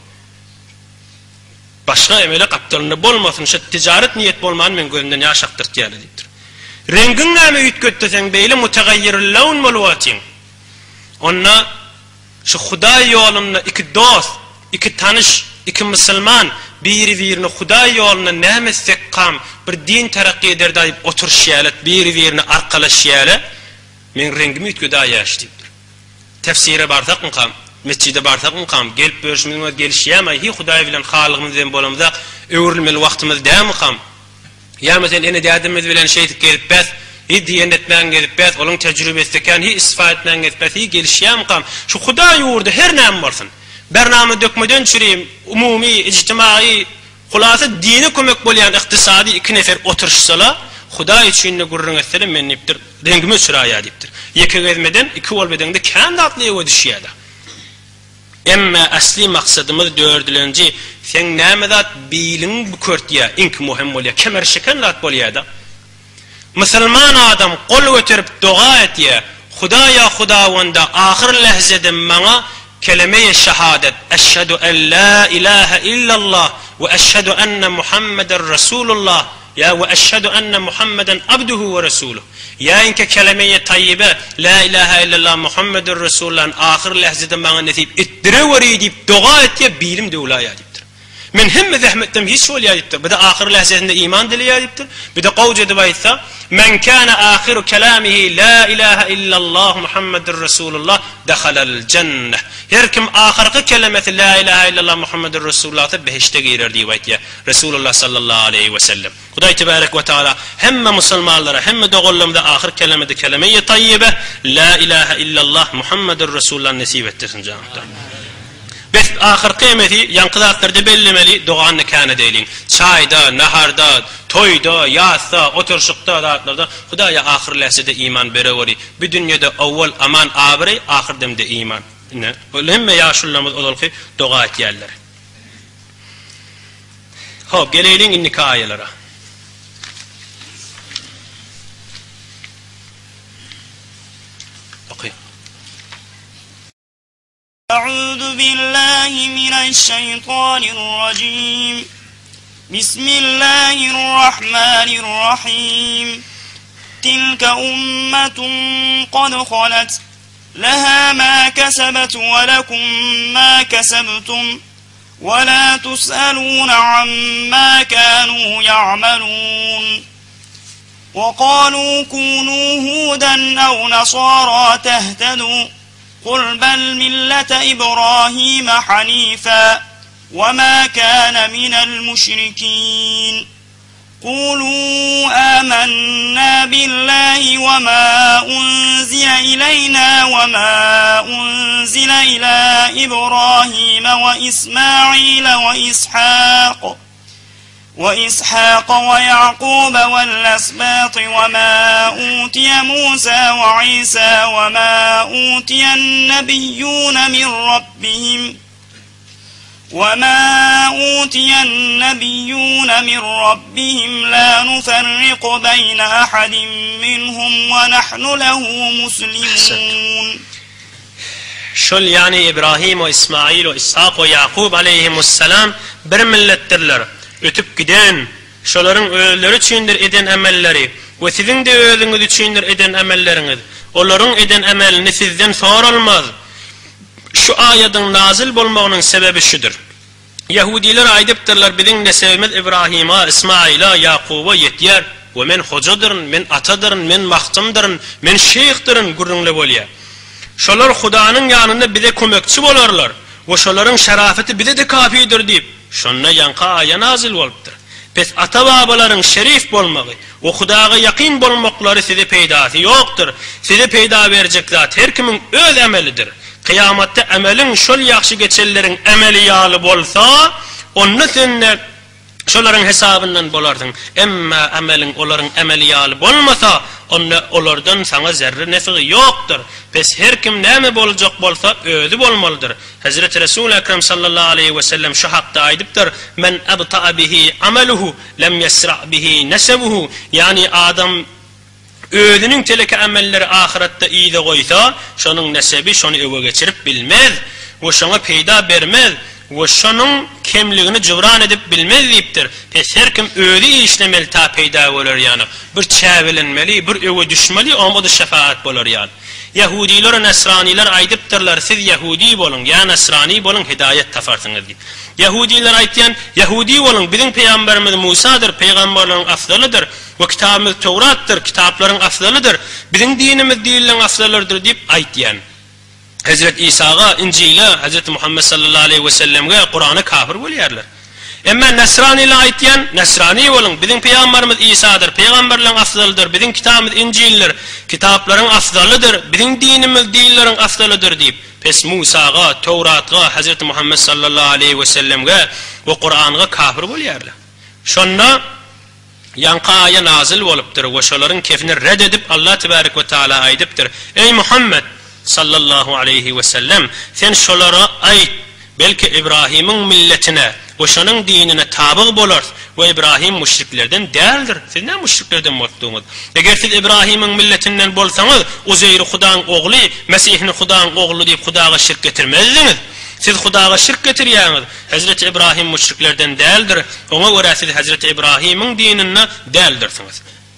Başga emele kaptalyny bolmasyn, şu ticaret niyet bolman men göňden ýaşakdyrtýar diýipdir. Rengin näme üýtgetseň beýle mutagayyirul lawn bolwatyň. Onna şu Hudaý ýolunda iki dost, iki tanış, iki musulman biri-birini Hudaý ýoluna näme sekkam bir din terakki eder diýip oturşýalar, biri-birini arkalaşýalar. Men rengimi üýtgedä ýaşdypdyr. Tefsire barsak mıqam, mescide barsak mıqam, gelip görüşmemiz gelişýäme, hi Hudaý bilen halygymyz bilen bolamyza öwrülmeli wagtymyz däm mıqam. Ya mesela ene dädimiz bilen şeýtik gelip bäs, hi diýen etmän gelip bäs, olaň tejrübesi eken, hi isfa etmän gelip bäs, hi gelişýär mıqam. Şu Hudaý ýurdu her näme bolsun. Bername dökmeden çüreyim, umumy, ijtimai, hulasa dini kömek bolýan ykdysady iki nefer oturşsalar, Hudaý üçin gurrun etseler men nipdir, rengimi süraya diýipdir. Ýeke gezmeden iki bol bedende kendi atlygy ödüşýär. Emma asli maksadımız dördülenci, sen näme zat bilim bu körtýär, ink muhim bolýar, kemer şeken zat bolýar da. Musulman adam qol göterip dua etýär, Hudaýa Hudawanda ahir lahzede maňa kelime-i şehadet, eşhedü en la ilahe illallah ve eşhedü enne Muhammeden Resulullah. Ya ve eşhedü enne Muhammeden abduhu ve resuluh. Ya inke kelime-i tayyibe la ilahe illallah Muhammeden Resulullah'ın ahir lahzede bana nesip ettireveri deyip dua etye bilim de ulaya deyiptir. Men hemme zahmettem hiç olya deyiptir. Bir de ahir lahzesinde iman diliya deyiptir. Bir de qavce de bayitsa men kana ahiru kelamihi la ilahe illallah Muhammeden Resulullah dakhalal cenneh. Her kim ahirki kelimesi la ilahe illallah Muhammeden Resulullah'ta behişte girer deyip ya Resulullah sallallahu aleyhi ve sellem. Hudaý tebarek ve taala hemme musulmanlara hemme dogullamda ahir kelimede kelime-i tayyibe la ilahe illallah Muhammeden Resulullah nasip ettirsin canım. Bes ahir kıymeti yankıdatlarda bellemeli doğanını kâne deylin. Çayda, naharda, toyda, yasda, oturşukta dağıtlarda Hudaýa ahir lahzede iman bereveri. Bir dünyada awwal aman abire, ahir demde iman. Ne? Hemme yaşullamız olal ki dua etýärler. Hop, geleýin innik aýalara. أعوذ بالله من الشيطان الرجيم بسم الله الرحمن الرحيم تلك أمة قد خلت لها ما كسبت ولكم ما كسبتم ولا تسألون عما كانوا يعملون وقالوا كونوا هودا أو نصارى تهتدوا قل بل ملة إبراهيم حنيفا وما كان من المشركين قولوا آمنا بالله وما أنزل إلينا وما أنزل إلى إبراهيم وإسماعيل وإسحاق وإسحاق ويعقوب والأسباط وما أوتي موسى وعيسى وما أوتي النبيون من ربهم وما أوتي النبيون من ربهم لا نفرق بين أحد منهم ونحن له مسلمون. Şol yani İbrahim ve İsmail ve İshak ve Yakub aleyhimussalam bir millettirler. Ötüp giden, şoların öğüleri üçindir eden emelleri ve sizin de öğünüz üçindir eden emelleriniz. Onların eden emelini sizden sorulmaz. Şu ayetin nazil bolmağının sebebi şudur. Yahudiler aydıptırlar bizim nesebimiz İbrahim'a, İsmail'a, Yakub'a yetyer. Ve men hocadırın, men atadırın, men mahtamdırın, men şeyhdirın gurrunla bolya. Şolar Hudanın yanında bize kömekçi bolarlar. Ve şoların şerafeti bize de kafidir deyip. Şonna yanka aya nazil bolupdur. Pes ata babaların şerif bolmağı ve Hudaga yakin bolmakları size peydası yoktur. Size peyda verecek zat her kimin öz emelidir. Kıyamatta emelin şol yaxşı geçerlerin emeli yağlı bolsa, onu senne şoların hesabından bolardın. Emma emelin onların emeli yağlı bolmasa, onu onlardan sana zerre nefi yoktur. Pes her kim neme bolacak bolsa özü bolmalıdır. Hazreti Resul-i Ekrem sallallahu aleyhi ve sellem şu hakta aydıptır. Men abta'a bihi ameluhu lem yesra' bihi nesebuhu. Yani adam özünün teleki amelleri ahirette iyi de koysa, şonun nesebi şonu öve geçirip bilmez, ve şona peyda vermez, ve şonun kemliğini cıvran edip bilmez deyiptir. Pes her kim özü işlemeli ta peyda olur yani. Bir çavilenmeli, bir öve düşmeli, ama da şefaat olur yani. Yahudiler, Nesraniler aydıptırlar, siz Yahudi bolun, ya Nesrani bolun, hidayet tafarsınız deyip. Yahudiler aytyan, Yahudi olun, bizim peygamberimiz Musa'dır, peygamberlerin afdalıdır, ve kitabımız Tevrat'tır, kitapların afdalıdır, bizim dinimiz dinlerin afdalıdır deyip aytyan. Hazreti İsa'ga, İncil'e, Hazreti Muhammed sallallahu aleyhi ve sellem'e, Kur'an'ı kafir bolyarlar. Emma Nesrani'yle aytyan, Nesrani olun, bizim peygamberimiz İsa'dır, peygamberlerin afdalıdır, bizim kitabımız İncil'dir, kitapların afdalıdır, bizim dinimiz dinlerin afdalıdır deyip. Pes Musa'ga, Tevrat'a, Hazreti Muhammed sallallahu aleyhi ve sellem'e ve Kur'an'a kafir bolyarlar. Şonna yanka aya nazil bolupdur ve şoların kefini reddedip Allah tebarek ve taala aydıptır. Ey Muhammed sallallahu aleyhi ve sellem, sen şolara ayt, belki İbrahim'in milletine ve şonun dinine tabi bolar ve İbrahim müşriklerden değildir. Siz ne müşriklerden bolduğunuz? Eğer siz İbrahim'in milletinden bolsanız, Uzeyr Huda'n oğlu, Mesih'ni Huda'n oğlu deyip Hudaga şirk getirmezdiniz. Siz Hudaga şirk getiriyorsunuz. Hazreti İbrahim müşriklerden değildir. Ona göre siz Hazreti İbrahim'in dinine değildirsiniz.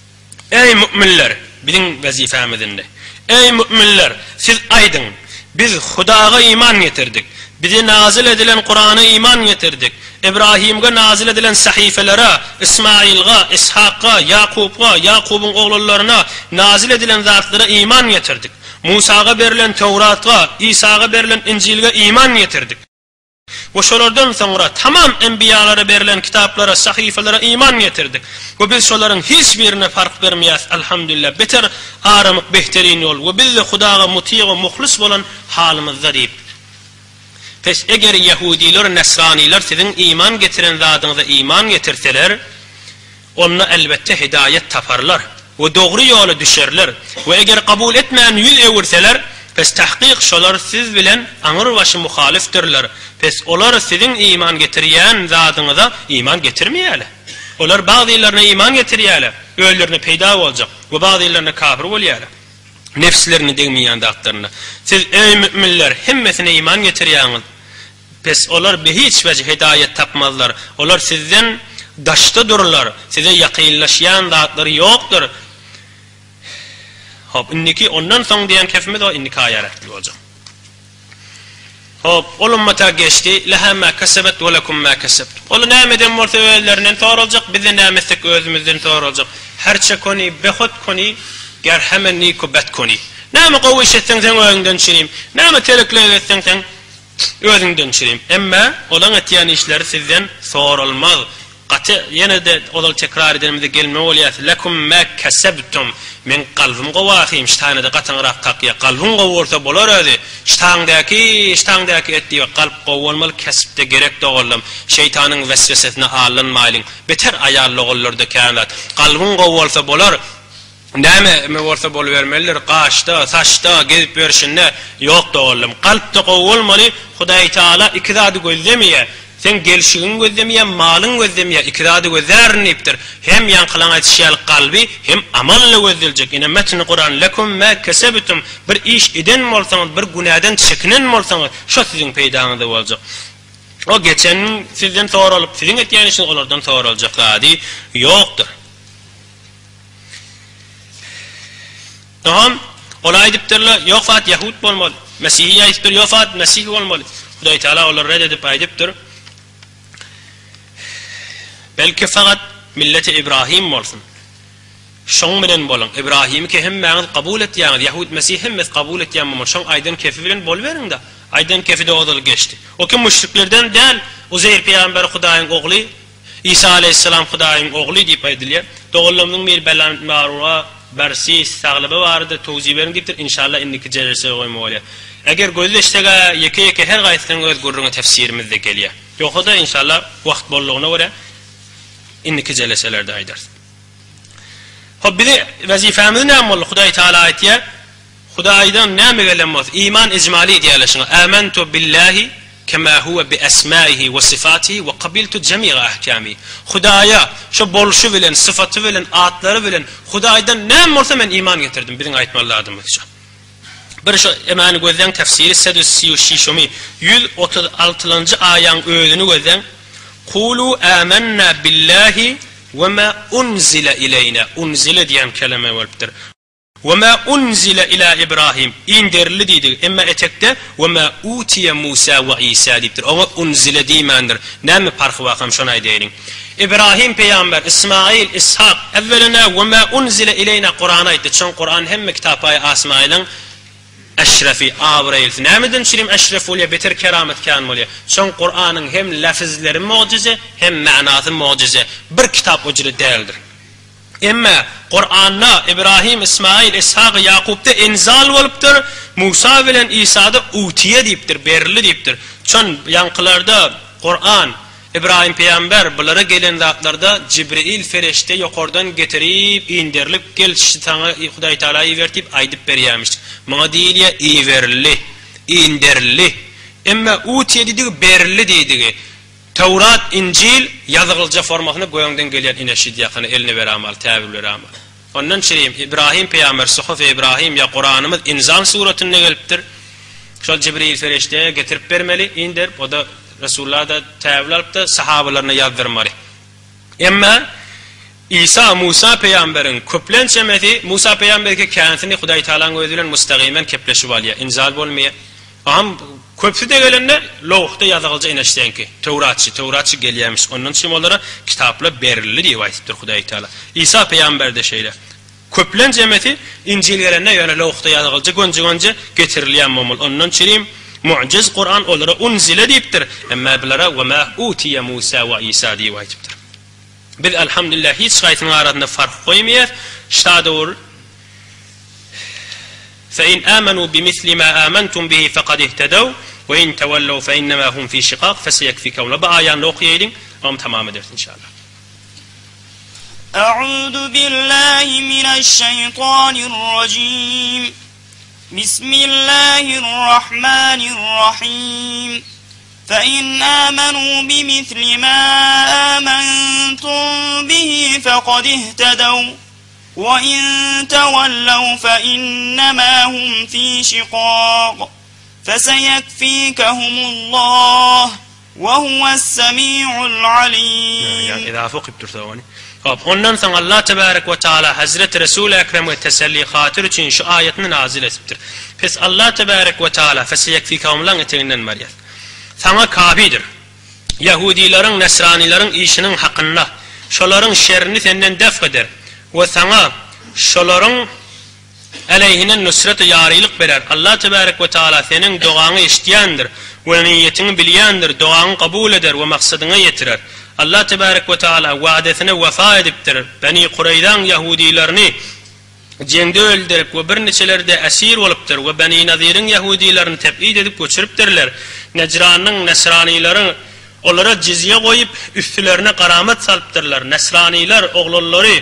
Ey müminler, bizim vazifemizin ne? Ey müminler, siz aydın. Biz Hudaga iman getirdik. Bize nazil edilen Kur'an'a iman getirdik. İbrahim'e nazil edilen sahifelere, İsmail'e, İshak'a, Yakub'a, Yakub'un oğullarına nazil edilen zatlara iman getirdik. Musa'ga verilen Tevrat'a, İsa'ga verilen İncil'e iman getirdik. Ve şolardan sonra tamam enbiyalara verilen kitaplara, sahifelere iman getirdik. Ve biz şoların hiçbirine fark vermeyaz. Elhamdülillah. Beter aramak behterin yol. Ve biz de Hudaga muti ve muhlis olan halimizde deyip. Pes eğer Yahudiler, Nesraniler sizin iman getiren zatınıza iman getirseler, onunla elbette hidayet taparlar ve doğru yola düşerler. Ve eğer kabul etmeyen yüz evirseler, pes tahkik şolar siz bilen anır başı muhaliftirler. Pes olar sizin iman getiriyen zatınıza iman getirmeyeler. Olar bazılarına iman getiriyeler, öllerine peyda olacak ve bazılarına kafir oluyorlar. Nefslerini değmeyen dağıtlarına. Siz ey müminler himmesine iman getiriyeniz. Pes olar bir hiç vece hidayet tapmazlar. Olar sizden daşta dururlar. Size yakınlaşan dağıtları yoktur. Hop, inniki ondan son diyen kefimiz o inniki ayaretli olacak. Hop, olun mata geçti. Leha ma kasebet ve lekum ma kasebt. Olu nameden varsa öğelerinden doğru olacak. Bize nametsek özümüzden doğru olacak. Herçe koni, behot koni, ger hemen ni kubet koni. Nama kuvviş etsen sen öğünden çireyim. Nama telekle etsen sen öğünden çireyim. Ama olan etiyen işleri sizden sorulmaz. Katı yine de olal tekrar edenimizde gelme oliyat. Lekum ma kasebtum. Men kalbim qovaqim ştanada qatanraq qaqya. Kalbim qovorsa bolar ödi. Ştandaki, ştandaki etdi ve kalp qovolmalı kasbde gerek doğullum. Şeytanın vesvesesine alınmayın. Beter ayarlı olurdu kanat. Kalbim qovolsa bolar. Näme me bolsa bol vermelidir? Qaşda, saçda, gezip verişinde yok da oğlum. Kalpte qowulmaly. Hudaý Taala iki zady gözlemiye. Sen gelşigin gözlemiye, malın gözlemiye, ikradı gözlerniptir. Hem yankılan etişyal kalbi, hem amanla gözlelecek. Yine metni Kur'an, lekum ma kesebtum, bir iş eden bolsanız, bir günahdan çekinen bolsanız, şu sizin peydanızda olacak. O geçen sizden sonra olup, sizin ettiğin için onlardan sonra olacak. Hadi yoktur. Tamam, olay diptirler, yok fat Yahud bolmalı. Mesih'i ayıptır, yok fat Mesih olmalı. Hudaý Taala onları reddedip ayıptır. Belki fakat milleti İbrahim olsun. Şoň bilen bolun. İbrahim'i ki hem mäňiz kabul etýäňiz, Yahud Mesih hem kabul etýänmi? Şoň aýdan kefi bilen bol berin da. Aýdan kefi de odul geçti. O ki müşriklerden däl. Uzeyr peýgamber Hudaýyň ogly, İsa aleyhisselam Hudaýyň ogly diýip aýdylýar. Dogullumyň bir belan marwa bersi saglyby bardy, towzi berin diýipdir. İnşallah indiki jerese goýmaly. Eger gözleşsege ýeke-ýeke her gaýsynyň öz gurruny tefsirimizde gelýär. Ýoksa da inşallah wagt bollugyna görä indiki jeleselerde aýdarsyn. Hop bizi vazifamiz näme boldy? Hudaý Taala aýtýar. Hudaýdan näme gelenmez? İman icmali diýerleşiň. Amantu billahi kema huwa bi asma'ihi wa sifatihi wa qabiltu jami'a ahkamihi. Hudaýa şu bolşu bilen, sıfaty bilen, atlary bilen Hudaýdan näme bolsa men iman getirdim. Biziň aýtmalarymyz şu. Bir şu emani gözden tefsiri sedüs şişomi yüz otuz altıncı ayan öğünü gözden Kulu amennâ billahi ve ma unzila ileyna. Unzila diyen kelime vardır. Ve ma unzila ila İbrahim. İndirli deydik. Emma etekte ve ma utiye Musa ve İsa deyiptir. Ama unzila deymendir. Näme farkı vakam şonay deyin. İbrahim peygamber, İsmail, İshak evveline ve ma unzila ileyna Kur'an aytdı. Çon Kur'an hem kitapay asmailin eşrefi avrayilti. Nämeden şirim eşref bolýar, beter keramet kan bolýar. Şoň Kur'anyň hem lafızları mucize, hem manasy mucize. Bir kitap ujry däldir. Emma Kur'anna İbrahim, İsmail, İshak, Yakub'da inzal bolupdyr. Musa bilen İsa'da utiye diýipdir, berildi diýipdir. Şoň ýankylarda Kur'an İbrahim peygamber bulara gelen zatlarda Cibril ferişte ýokardan getirip indirlip gelişi taňa Hudaý Taalaýy bertip aýdyp berýärmiş. Maňa diýilýär iwerilli, indirli. Emma utiye diýdi, berilli diýdi. Tawrat, İncil ýazgylja formasyna goýandan gelýän ineşid ýakyny eline beramal, täbir beramal. Ondan şeýim İbrahim peygamber Suhuf İbrahim ya Kur'anymyz inzal suratynda gelipdir. Şol Cibril ferişte getirip bermeli, indir, o da Resulullah da täbir alyp da sahabalarına ýazdyrmaly. Emma İsa Musa peygamberin köplençe meti Musa peygamberke kantini Hudaý Taalaň özü bilen mustagimen kepleşip alýar. İnzal bolmaýar. Am köpsüde gelende lowhda ýazgylja ineşdenki Tawratçy, Tawratçy gelýärmiş. Ondan şeýle olara kitaplar berildi diýip aýtdypdyr Hudaý Taala. İsa peygamber de şeýle. Köplençe meti İncil gelende ýöne lowhda ýazgylja gönje-gönje getirilýän momul. Ondan şeýle muciz Kur'an olara unzile diýipdir. Emma bilara we ma utiye Musa we İsa diýip aýtypdyr. Biz elhamdülillah hiç gaýtynyň arasynda fark goýmaýar. Şadawr فإن آمنوا بمثل ما آمنتم به فقد اهتدوا وإن تولوا فإنما هم في شقاق فسيكفيكهم. بآيان نوقيين هم تمام درس إن شاء الله. أعوذ بالله من الشيطان الرجيم. بسم الله الرحمن الرحيم. فإن آمنوا بمثل ما آمنتم به فقد اهتدوا وإن تولوا فإنما هم في شقاق فسيكفيكهم الله وهو السميع العليم. إذا فقبت ثواني. Ondan sonra Allah Tebarek ve Teala Hazreti Resul-i Ekrem'e teselli hatır için şu ayetini nazil etmiştir. Pes Allah Tebarek ve Teala feseyekfikahumlan eteğinden Meryem. Sana kafidir. Yahudilerin, Nesranilerin işinin hakkında şoların şerrini senden def eder. Ve sana şoların aleyhine nusret-i yarilik verer. Allah Tebarek ve Teala senin duanı iştiyandır. Ve niyetini bilyandır. Duanı kabul eder ve maksadına yetirer. Allah Tebarek ve Teala vaadetine vefa ediptir. Beni Kureydan Yahudilerini cende öldürüp ve bir neçelerde esir oluptur ve Beni Nazir'in Yahudilerini tebid edip göçürüptirler. Necran'ın, Nesranilerin onlara cizye koyup üstülerine karamet salptırlar. Nesraniler oğulları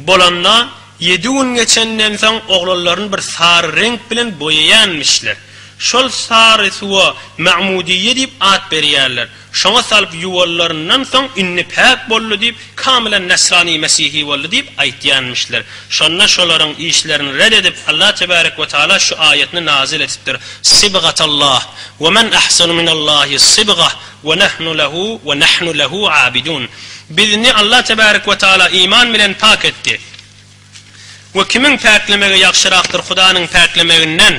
bolanla yedi gün geçenden son oğulların bir sarı renk bilen boyayanmışlar. şol Saris we Mahmudiyye dip at berýärler. Şoňa salyp ýuwallaryndan soň inni pak boldy dip kamilen Nasrani Mesihi boldy dip aýtýanmyşlar. Şonna şolaryň işlerini red edip Allah tebarek ve taala şu ayetini nazil etipdir. Sibgatallah ve men ahsanu minallahi sibgah ve nahnu lehu ve nahnu lehu abidun. Bizni Allah tebarek ve taala iman bilen pak etdi. Ve kimin paklemegi ýagşyraktır Hudaňyň paklemeginden?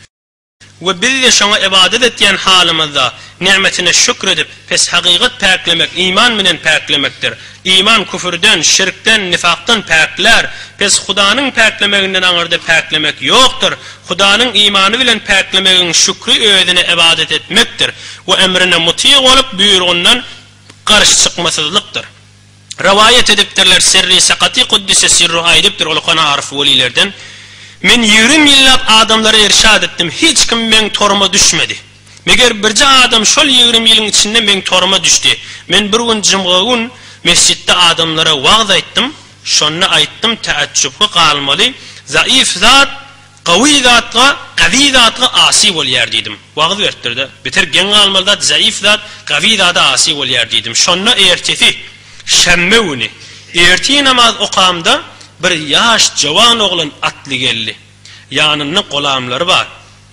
Ve biz de şoňa ibadet etýän halimizde nimetine şükredip pes hakikat paklemek iman bilen paklemekdir. İman küfürden, şirkten, nifaktan paklar. Pes Hudaňyň paklemeginden aňyrda paklemek ýokdur. Hudaňyň imany bilen paklemegiň şükri özüne ibadet etmekdir. Ve emrine muti bolup buyrugyndan garşy çykmasyzlykdyr. Ravayet edipdirler Sirri Sakati Kuddise sirru aýdypdyr ulukana arif welilerden. Men yirmi ýyllap adamlara irşad etdim. Hiç kim men toruma düşmedi. Meger birce adam şol yirmi ýylyň içinde men toruma düşdi. Men bir gün jymgyň mesjitde adamlara wagz aýtdym. Şonna aýtdym taajjubga galmaly. Zaif zat qawi zatga, qawi zatga asi bolýar diýdim. Wagz berdirdi. Biter gen galmaly zat zaif zat, qawi zat asi bolýar diýdim. Şonna ertesi şemme güni erti namaz okamda bir yaş jawan oglan atly geldi. Ýanyny golamlary bar.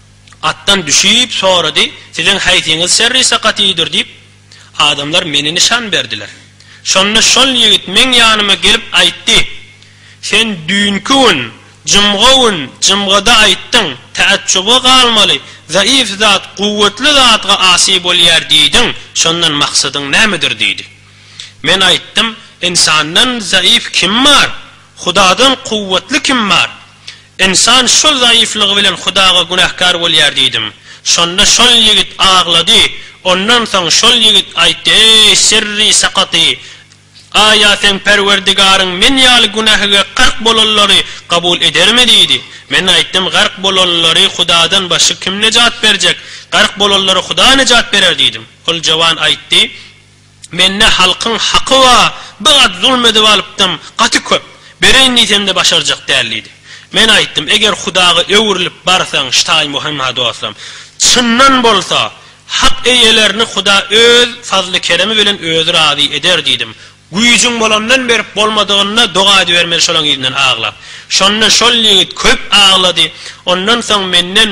Attan düşüp sorady, "Siziň haýtyňyz Sirri Sakatidir" diýip adamlar meni nişan berdiler. Şonna şol ýigit men ýanyma gelip aýtdy. "Sen dünkü gün jymgyň jymgyda aýtdyň, taajjuba galmaly. Zaif zat guwwetli zatga asi bolýar diýdiň. Şondan maksadyň nämedir?" diýdi. Men aýtdym, "Insandan zaif kim var? Hudadan kuvvetli kim var? İnsan şol zaifligi bilen Hudaga günahkar bolýar diýdim." Şonda şol ýigit ağlady. Ondan soň şol ýigit aýtdy, "Ey Sirri Sakati, aya sen Perwerdigaryň men ýaly günahyga qirq bolanlary kabul edermi?" diýdi. Men aýtdym, "Qirq bolanlary Hudadan başga kim nejat berjek? qirq bolanlary Huda nejat berer" diýdim. Ol jawan aýtdy, "Menne halkyň haky wa bigat zulm edip alypdym, gaty köp. Bereň niýetimde başarjak däldi." Men aýtdym, "Eger Hudaga öwrülip barsaň, ştaý Muhammed olsam, çyndan bolsa, hak eýelerini Huda öz fazly keremi bilen özü razy eder" diýdim. Güýjüň bolandan berip bolmadygyna doga edýärmer şolaň ýerinden ağlap. Şonna şol ýigit köp ağlady. Ondan soň menden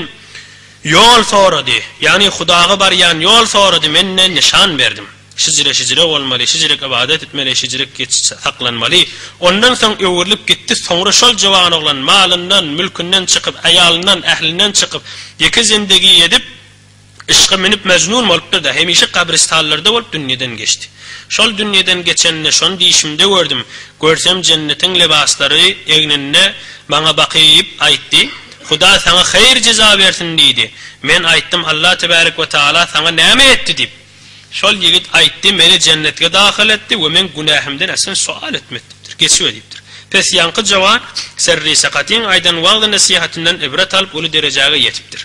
ýol sorady. Ýani Hudaga barýan ýol sorady, menden nişan berdim. Şijire şijire olmaly, şijire ibadet etmeli, şijire saklanmaly. Ondan soň öwrülip gitdi. Soňra şol jawan oglan malyndan, mülkünden çykyp, aýalyndan, ählinden çykyp, ýeki zindegi edip, işga minip mejnun bolupdy da hemişe kabristanlarda bolup dünýeden geçdi. Şol dünýeden geçenne şon diýişimde gördüm. Görsem jennetiň libaslary egninde maňa bakyp aýtdy, "Huda sana hayır ceza bersin" diýdi. Men aýtdym, "Allah tebarek we taala sana näme etdi?" diýip. Şol ýigit aýtdy, "Meni jennetge dahyl etdi we men günahymdan aslyn sual etmekdir, geçip edipdir." Pes ýanky jawan Sirri Sakatiň aýdan wagty nasihatinden ibret alyp uly derejäge ýetipdir.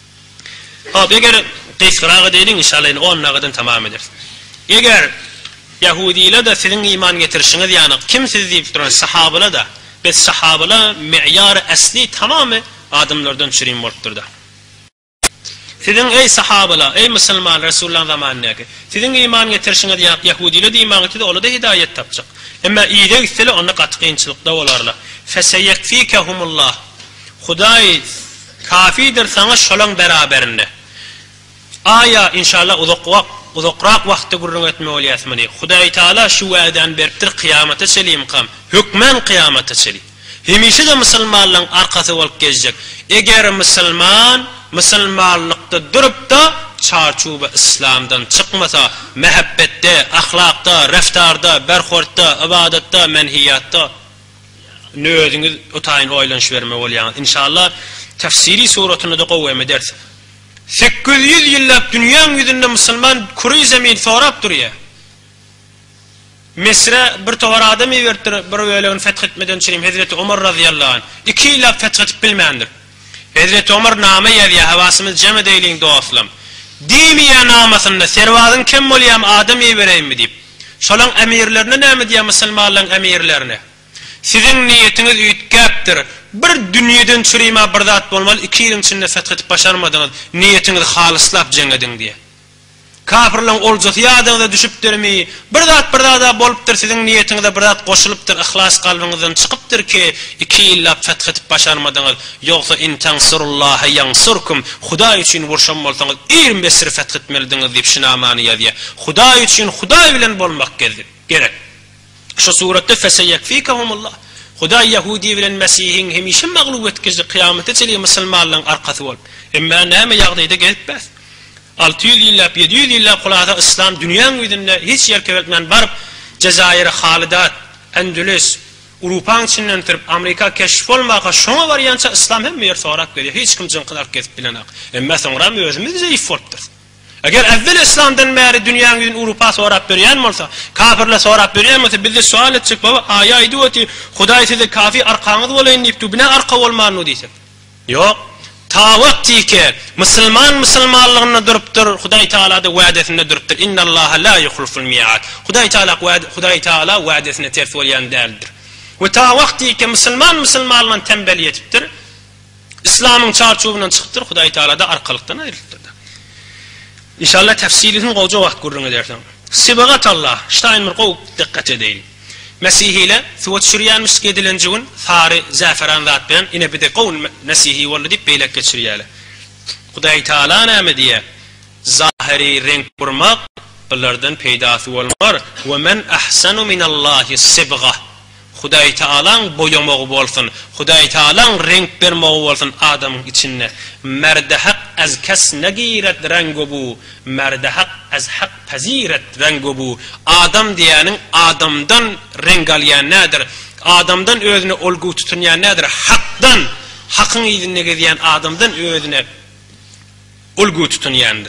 Hop, eger tesiraga diýdiň inşallah on nagadan tamam eder. Eger Yahudiler de siziň iman getirişiňiz ýani kim siz diýip duran sahabalar da, biz sahabalar mi'yar asli tamamy adamlardan çyryň bolupdyr da. Siziň ey sahabalar, ey musulman Resulullah zamanyndaky, siziň iman getirişiňiz Yahudiler de iman getirdi, olar da hidayet tapjak. Emma iyide gitseli onda gaty kynçylykda bolarlar. Feseyekfikehumullah. Hudaý kafidir sana şolaň beraberinde. Aya inşallah uzak uzakrak wagtda gurrun etme bolýasmyny. Hudaý taala şu wa'dan beripdir kıyamata selim qam. Hükmen kıyamata selim. Hemişe de musulmanlaryň arkasy bolup gezjek. Eger musulman musulmanlykda durup da çarçuba İslamdan çykmasa, mehabbetde, ahlakda, reftarda, berhortda, ibadetde, menhiyatda nöýüňiz otaýyn oýlanyş berme bolýan. İnşallah tefsiri suratyny da gowam edersin. sekiz yüz ýyllap dünýäň ýüzünde musulman kury zemin sorap durýar. Mesre bir tovar adamy berdir, bir weleň feth etmeden çyrim Hazreti Ömer radıyallahu anh. iki ýyllap feth etip bilmändir. Hazreti Ömer nama ýazýar, hawasymyz jeme deýliň dostlarym. Diýmeýän namasyna serwazyň kim bolýam adamy bereymi diýip. Şolaň emirlerine näme diýär musulmanlaryň emirlerine? Siziň niýetiňiz üýtgäpdir. bir dünyadan çürüyme bir zat bolmaly, iki yılın içinde fethetip başarmadınız, niyetinizi halislap jengedin diye. Kafirlerin olcası yadınıza düşüp dermi, bir zat bir zat bolupdyr, sizin niyetinize bir zat koşulupdyr, ihlas kalbinizden çıkıpdyr ki iki yıllap fethetip başarmadınız. Yoksa in tansurullaha yansurkum, Huda üçün vurşan bolsanız yirmi beş fethetmeliydiniz deyip şinamani yazıya. Huda üçün Huda bilen bolmak gerek. Şu surette feseyekfikahumullah. Huda Yahudi bilen Mesih'in hemişe mağlup etkizdi, kıyamete çeli Müslümanların arkası ol. Emma näme ýagdaýda gelipbäs. altı yüz yıllap, yedi yüz yıllap kulada İslam dünyanın yüzünde hiç yer kevetmen barıp Cezayir, Halidat, Endülüs, Urupan içinden tirip Amerika keşif olmağa şona varyança İslam hem yer sorak geliyor. Hiç kim kadar kesip bilenak. Emma sonra mı özümüz zayıf olupdur. Eğer evvel İslam'dan beri dünyanın yüzünde Urupa sorak beriyen olsa, kafirle sorak beriyen olsa bizde sual edecek baba, ayaydı o ki Huday size kafi arkanız olayın deyip bine arka olmanı diysek. Yok. Ta vakti ki Müslüman Müslümanlığına durupdur, Huday Teala da vaadesinde durupdur. İnnallaha la yuhliful mi'ad. Huday Teala Huday Teala vaadesine ters olayan değildir. Ve ta vakti ki Müslüman Müslümanlığına tembel yetipdir. İslam'ın çarçuğundan çıkıptır, Huday Teala da arkalıktan ayrılıptır. İnşallah tefsirisini koca vakt gurrun edersen. Sibagat Allah, Steinmer koğuk dikkat edelim. Mesih ile suvat şuriyan müskedilenciğin thari zaferan zat ben ine bide qavun Mesih'i walli dip beylek geçiriyale. Huday Teala näme diye zahiri renk kurmak bunlardan peydası olmar. Ve men ahsanu minallahi sibgah. Huday Teala'nın boyamağı bolsun, Huday Teala'nın renk bermeği bolsun adamın içinde. Merde hak az kes negiret rengo bu, merde hak az hak paziret rengo bu. Adam diyenin adamdan renk alayan nedir? Adamdan özüne olgu tutunayan nedir? Hakdan, hakkın izine geziyen adamdan özüne olgu tutunayandır.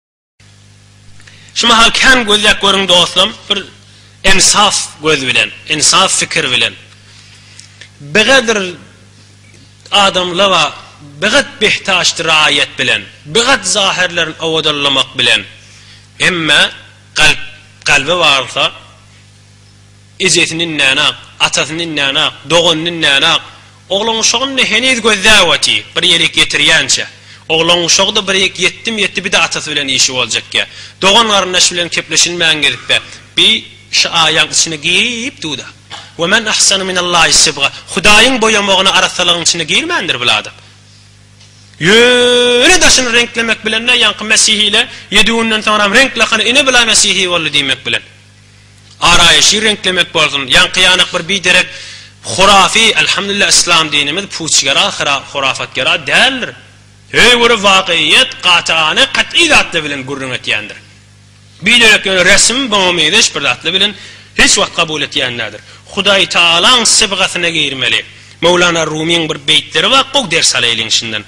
Şimdi halkan gözlek görün dostum, bir insaf göz bilen, insaf fikir bilen. Begadir adamlara begat behtaştır ayet bilen, begat zahirlerin avadallamak bilen. Emma kalp kalbe varsa izetinin nanak, atasının nanak, doğunun nanak, oğlun uşağın neheniz gözavati bir yere getiriyança. Oğlun uşağı da bir yere yettim yetti bir de atası bilen işi olacak ya. Doğun karınlaş bilen kepleşilmeyen gelip be. Bir şu ayağın içine girip duda. Ve men ahsanu minallahi sibga. Hudayın boyamağını arasalığın içine girmendir bu adam. Yöne daşını renklemek bilen ne yankı Mesih ile yediğinden sonra renklakını ine bila Mesih'i valli demek bilen. Arayışı renklemek bolsun. Yankı yanak bir bir direk hurafi, elhamdülillah İslam dinimiz puçgara, hurafatgara değildir. Hey bir vakiyet, katane, kat'i zatlı bilen gurrun etiyendir. Bir direk resim, bağımıydı, bir zatlı bilen hiç vakt kabul etiyenlerdir. Huday Teala'nın sibgasına girmeli. Mevlana Rumi'nin bir beytleri var, o ders aleyleyin şimdiden.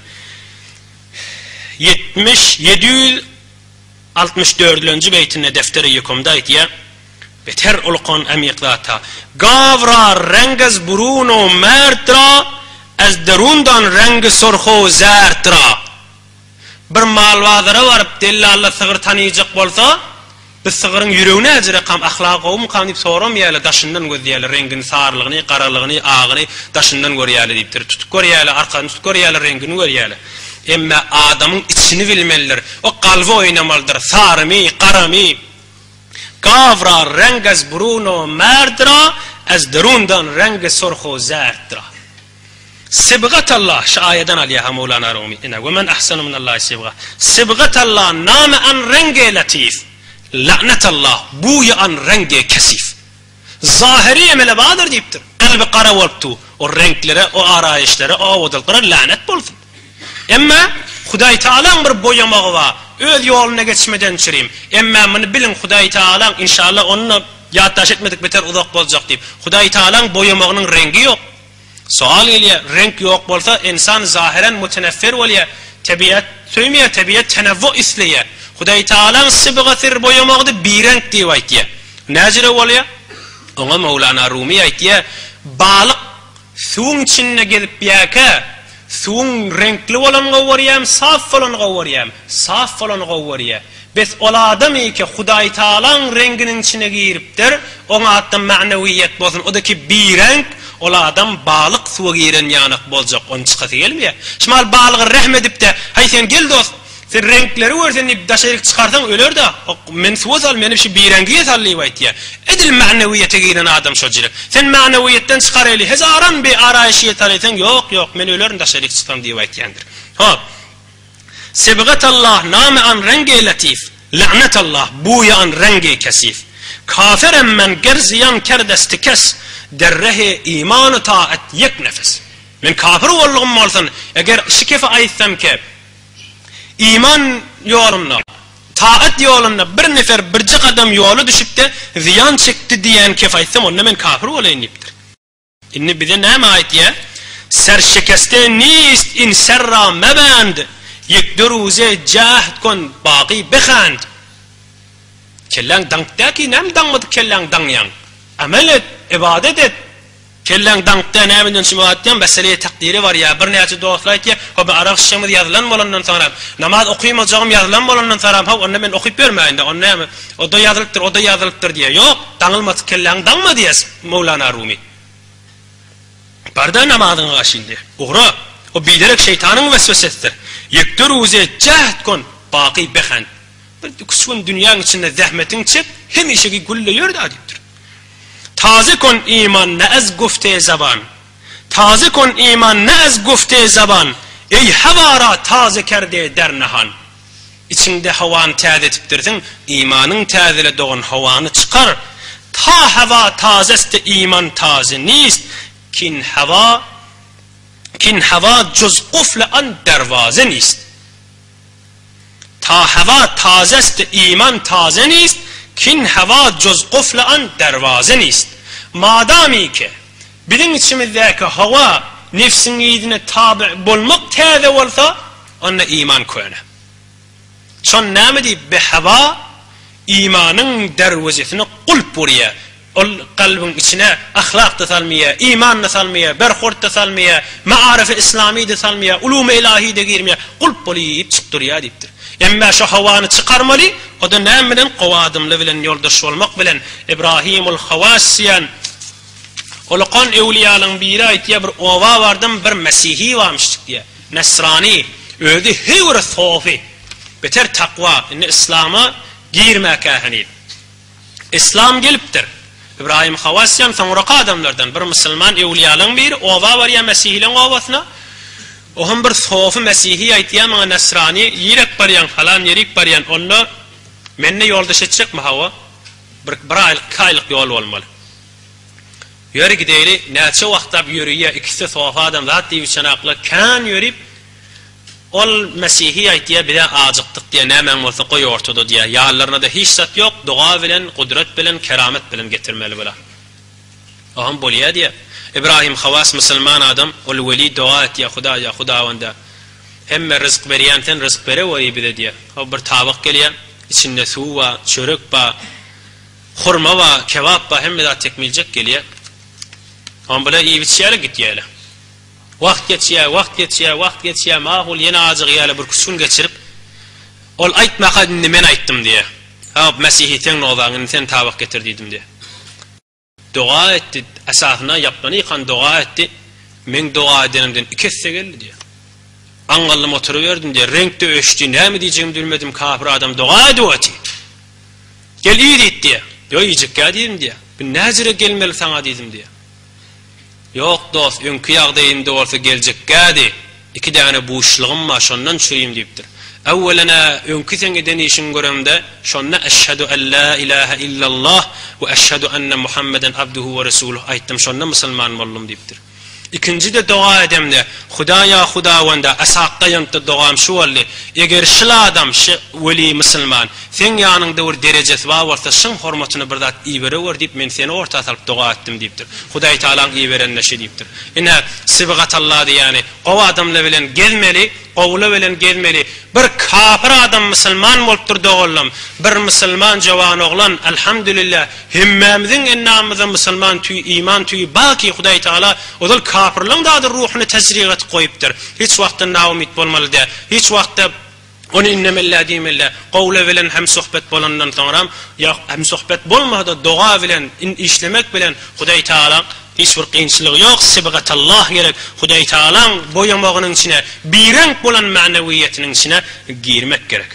yetmiş yedi yüz altmış dördüncü beytinde defteri yıkumda itiye beter ulqan emiqlata gavra rengiz bruno mertra az derundan rengi sorxo zertra. Bir malvazara varıp dellalla sığır tanıyacak bolsa biz sığırın yüreğine acıra kam ahlaqı kam deyip soram yali daşından gözleyali rengini sarılığını, qaralığını, ağını daşından görýäli deyipdir. Tutup görýäli, arkanı tutup görýäli, rengini görýäli. Emma adamın içini bilmelidir. O kalbi oynamalıdır. Sarmi, qarami. Gavra rengiz bruno merdra az derundan rengi sorxo zertra. Sibgat Allah şu ayeden aliyaha Mevlana Rumi. Ve men ahsanu minallahi sibga. Sibgat Allah name an rengi latif. La'net Allah bu ya an rengi kesif. Zahiri emele badır deyiptir. Kalbi qara oluptu. O renklere, o arayışlara, o avudallara lanet bolsun. Emma Huday Teala'nın bir boyamağı var. Öz yoluna geçmeden çüreyim. Emma bunu bilin Huday Teala'nın inşallah onunla yaddaş etmedik beter uzak olacak deyip. Huday Teala'nın boyamağının rengi yok. Sual geliyor, renk yok bolsa insan zahiren muteneffir oluyor. Tabiat söymeye, tabiat tenevvu isleye. Huday Teala'nın sibgasır boyamağı bir renk diye aytiye. Necire oluyor? Ona Mevlana Rumi aytiye. Balık suyun içine gelip yaka. Suyun renkli olan gavariyam, saf olan gavariyam, saf olan gavariyam. Biz ola adamı ki Huday Teala'nın renginin içine giriptir, ona hatta maneviyet bolsun, o da ki bir renk, Ola adam balık suwa giren yanık boljak onu çıkatı gelmiyor. Şmal balığı rahmedip de hay sen gel dost. Sen renkleri görsen daşerik çıkarsan öler de men suwa sal meni şu bir rengiye sallayıp aytya. Edil maneviyete giren adam şojilik. Sen maneviyetten çıkar eli hezaran bir arayışıya talaysan yok yok men ölerin daşerik çıksam diye aytyandır. Ha. Sebgat Allah name an rengi latif. Lanet Allah bu yan rengi kesif. Kafiren men gerziyan kerdesti kes. Derrehe imanı taat yek nefes. Men kafir olluğum olsan eğer şikefe aytsam ki iman yolunda taat yolunda bir nefer bircik adam yolu düşüp de ziyan çekti diyen kef aytsam onunla men kafir olayın deyiptir. İnni bize ne ait ya? Serşekeste nist in serra meband yekduruze cahd kon baqi bekhand. Kellang dangtaki nem dangmadı kellang dangyan. Amel et, ibadet et. Kellang dangta neminden şimaatyan meseleye takdiri var ya. Bir neyse dostlar ki o bir araq şişemiz yazılan bolandan sonra namaz okuymayacağım yazılan bolandan sonra ha onu men okuyup vermeyin de onu o da yazılıptır o da yazılıptır diye. Yok, dangılması kellang dangma diyes Mevlana Rumi. Barda namazın şimdi. Uğra. O bilerek şeytanın vesvesesidir. Yekduruze cahd kon baqi bekhand. Bir kısmın dünyanın içinde zahmetin çık hem işi güllüyor da adiptir. Taze kon iman ne az gufte zaban. Taze kon iman ne az gufte zaban. Ey havara taze kerde dernahan. İçinde havan taze etiptirsin. İmanın tazele doğan havanı çıkar. Ta hava tazeste iman taze nist. Kin hava kin hava cüz qufle an dervaze nist. Ta hava tazeste iman taze nist. Kin hava cüz qufle an dervaze nist. Madami ki bizim içimizdeki hava nefsin iyidine tabi bulmak taze olsa ona iman koyana. Çon namedi be hava imanın dervazesini kulp buraya. O kalbin içine ahlak da salmaya, iman da salmaya, berhurt da salmaya, maarif-i İslami da salmaya, ulum-i ilahi de girmeye, kulp boliyip çıktırıya deyiptir. Emme şu havanı çıkarmalı, o da nameden qovadımla bilen yoldaş olmak bilen İbrahimul Havasiyan Olaqan evliyalın biri aytiya bir ova vardım bir Mesihi varmıştık diye. Nesrani öldü hevre sofi. Beter takva. İnne İslam'a girme kahani. İslam geliptir. İbrahim Havasyan sonra adamlardan bir Müslüman evliyalın biri ova var ya Mesihilin ovasına. Ohun bir sofi Mesihi aytiya mana Nesrani yirek baryan falan yerik baryan onu menne yoldaş edecek mi hava? Bir bir aylık kaylık yol olmalı. Yürü gideyli, neçe vaqta yürüye ikisi sofa adam zat deyip çanaqlı kan yürüyüp ol Mesihi aytiya bir de acıqtık diye nemen olsa koy ortada diye yağlarına da hiç sat yok, dua bilen, kudret bilen, keramet bilen getirmeli bula. Aham boliya diye İbrahim Havas Müslüman adam ol veli dua et ya Huda ya Hudavanda hemme rızk veriyanten rızk vere veri bide diye o bir tabak geliyen içinde su va, çörek va, hurma va, kebap va hemme da tekmilecek geliye. Ama böyle iyi bitişiyeli git yeli. Vakt geçiye, vakt geçiye, vakt geçiye, mahul yeni azık yeli bir kusun geçirip ol aytma kadını men ayttım diye. Ha Mesih'i ten oğlanını ten tabak getirdiydim diye. Dua etti, esasına yapmanı yıkan dua etti. Men dua edenimden ikisi geldi diye. Angalım oturuverdim diye, renkte öştü, ne mi diyeceğimi bilmedim kafir adam dua etti. Gel iyi deyit diye. Yo yiyecek ya dedim diye. Ben nazire gelmeli sana dedim diye. Yok dost, önkü yağdayında olsa gelecek gadi. İki tane buğuşluğum var, şondan çürüyüm deyiptir. Evvelena önkü senge denişin görümde, şonna eşhedü en la ilahe illallah ve eşhedü enne Muhammeden abduhu ve resuluhu ayttim, şonna Müslüman oldum deyiptir. İkinci de dua edemde, Huda ya Hudavanda, asaqqa yanıtı duam şu olli, eğer şıla adam, şı veli Müslüman, sen yanında bir derecesi var varsa, şın hormatını bir dat iyi vere var deyip, men seni orta atıp dua ettim deyiptir. Huday Teala'nın iyi veren neşe deyiptir. İnne sıbıgat Allah yani, o adamla bilen gelmeli, qowla bilen gelmeli. Bir kafir adam Müslüman bolupdur doğullum. Bir Müslüman jawan oğlan elhamdülillah himmamizin ennamizin Müslüman tüy iman tüy baki Huday Teala odal kafirliğin da ruhunu tezriq et koyupdur. Hiç vaqtda naumid bolmalı da. Hiç vaqtda onu innemella dimella qowla bilen hem sohbet bolandan sonra ya hem sohbet bolmada dua bilen işlemek bilen Huday Teala hiç bir qiyinçilik yok. Sibgatallah gerek. Hudaý Taala boýamagynyň içine, birenk bolan manewiýetiniň içine girmek gerek.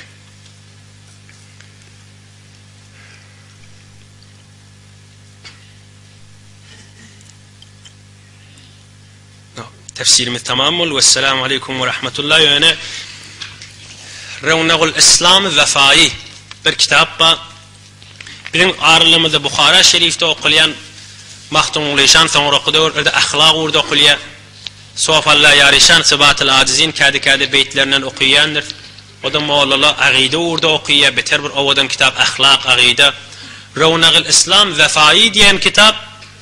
Tefsirimiz tamam ol. Vesselamu aleyküm ve rahmetullah. Yani Rewnagul İslam Vefai bir kitap var. Birin ağırlığımızda Bukhara Şerif'te okuyan Mahtum Leşan sonra okuyor. Orada ahlak orada okuyor. Sofallah yarişan sıbat-ı acizin kadi kadi beytlerinden okuyandır. O da Moğolala aqide orada okuyor. Beter bir ovadan kitap ahlak aqide. Rewnagul İslam Vefai diyen kitap.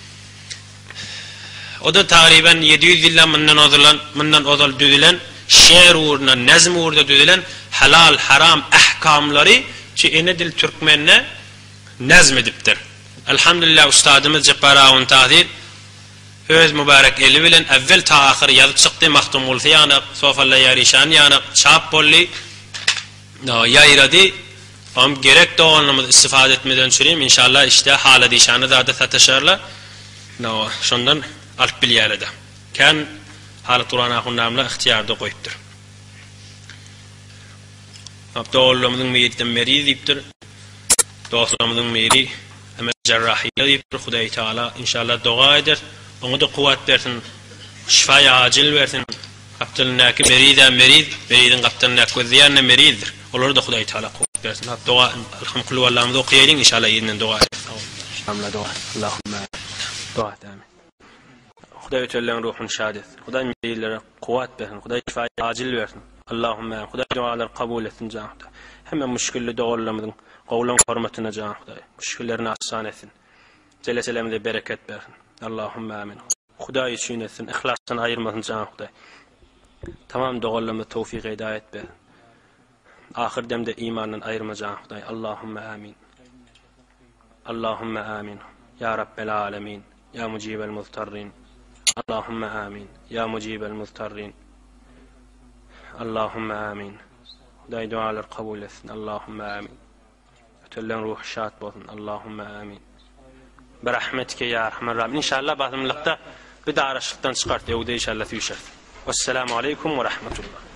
O da takriben yedi yüz yıldan bundan odalan, bundan odal düdülen, şiir uğruna, nezm uğruna düdülen halal, haram ahkamları ki ene dil Türkmenine nezm ediptir. Elhamdülillah ustadımız Cebbaravun Tahdir öz mübarek eli bilen evvel ta ahir yazıp çıktı Mahtumul Fiyanık, Sofalla Yarişan yanık, çap bolli yayradı. Ama gerek de o anlamda istifade etmeden süreyim. İnşallah işte hala dişanı da adet ateşerler. No, şundan alp bilyalada. Kan halat Qur'an namla ihtiyarda qoyupdur. Abdollamızın meyitten meri deyiptir. Dostlamızın meri ama cerrahiyle deyiptir. Hudaý Taala inşallah dua eder. Ona da kuvvet versin. Şifaya acil versin. Kaptanındaki merida merid, meridin kaptanındaki veziyanna meriddir. Olur da Hudaý Taala kuvvet versin. Dua elhamdülillah Allah'ımızı okuyayım inşallah yerinden dua eder. Hamla dua. Allahümme dua et amin. Hudaý Teala'nın ruhunu şad etsin. Hudaý meridlere kuvvet versin. Hudaý şifaya acil versin. Allahümme Hudaý dualar kabul etsin canım. Hemen müşkilli doğrulamızın qawlan hurmatına canım Hudaý. Müşkillerini asan etsin. Celle selamda bereket versin. Allahümme amin. Hudaý için etsin. İhlasını ayırmasın canım Hudaý. Tamam doğrulamı tevfik hidayet ver. Ahir demde imanın ayırma canım Hudaý. Allahümme amin. Allahümme amin. Ya Rabbel alemin. Ya mucibel muztarrin. Allahümme amin. Ya mucibel muztarrin. Allahümme amin. Hudaý dualar kabul etsin. Allahümme amin. Ötellen ruh şad bolsun. Allahümme amin. Berahmetike ya Rahman Rahim. İnşallah batımlıkta bir de araşıktan çıkart. Yevde inşallah tüşert. Vesselamu aleyküm ve rahmetullah.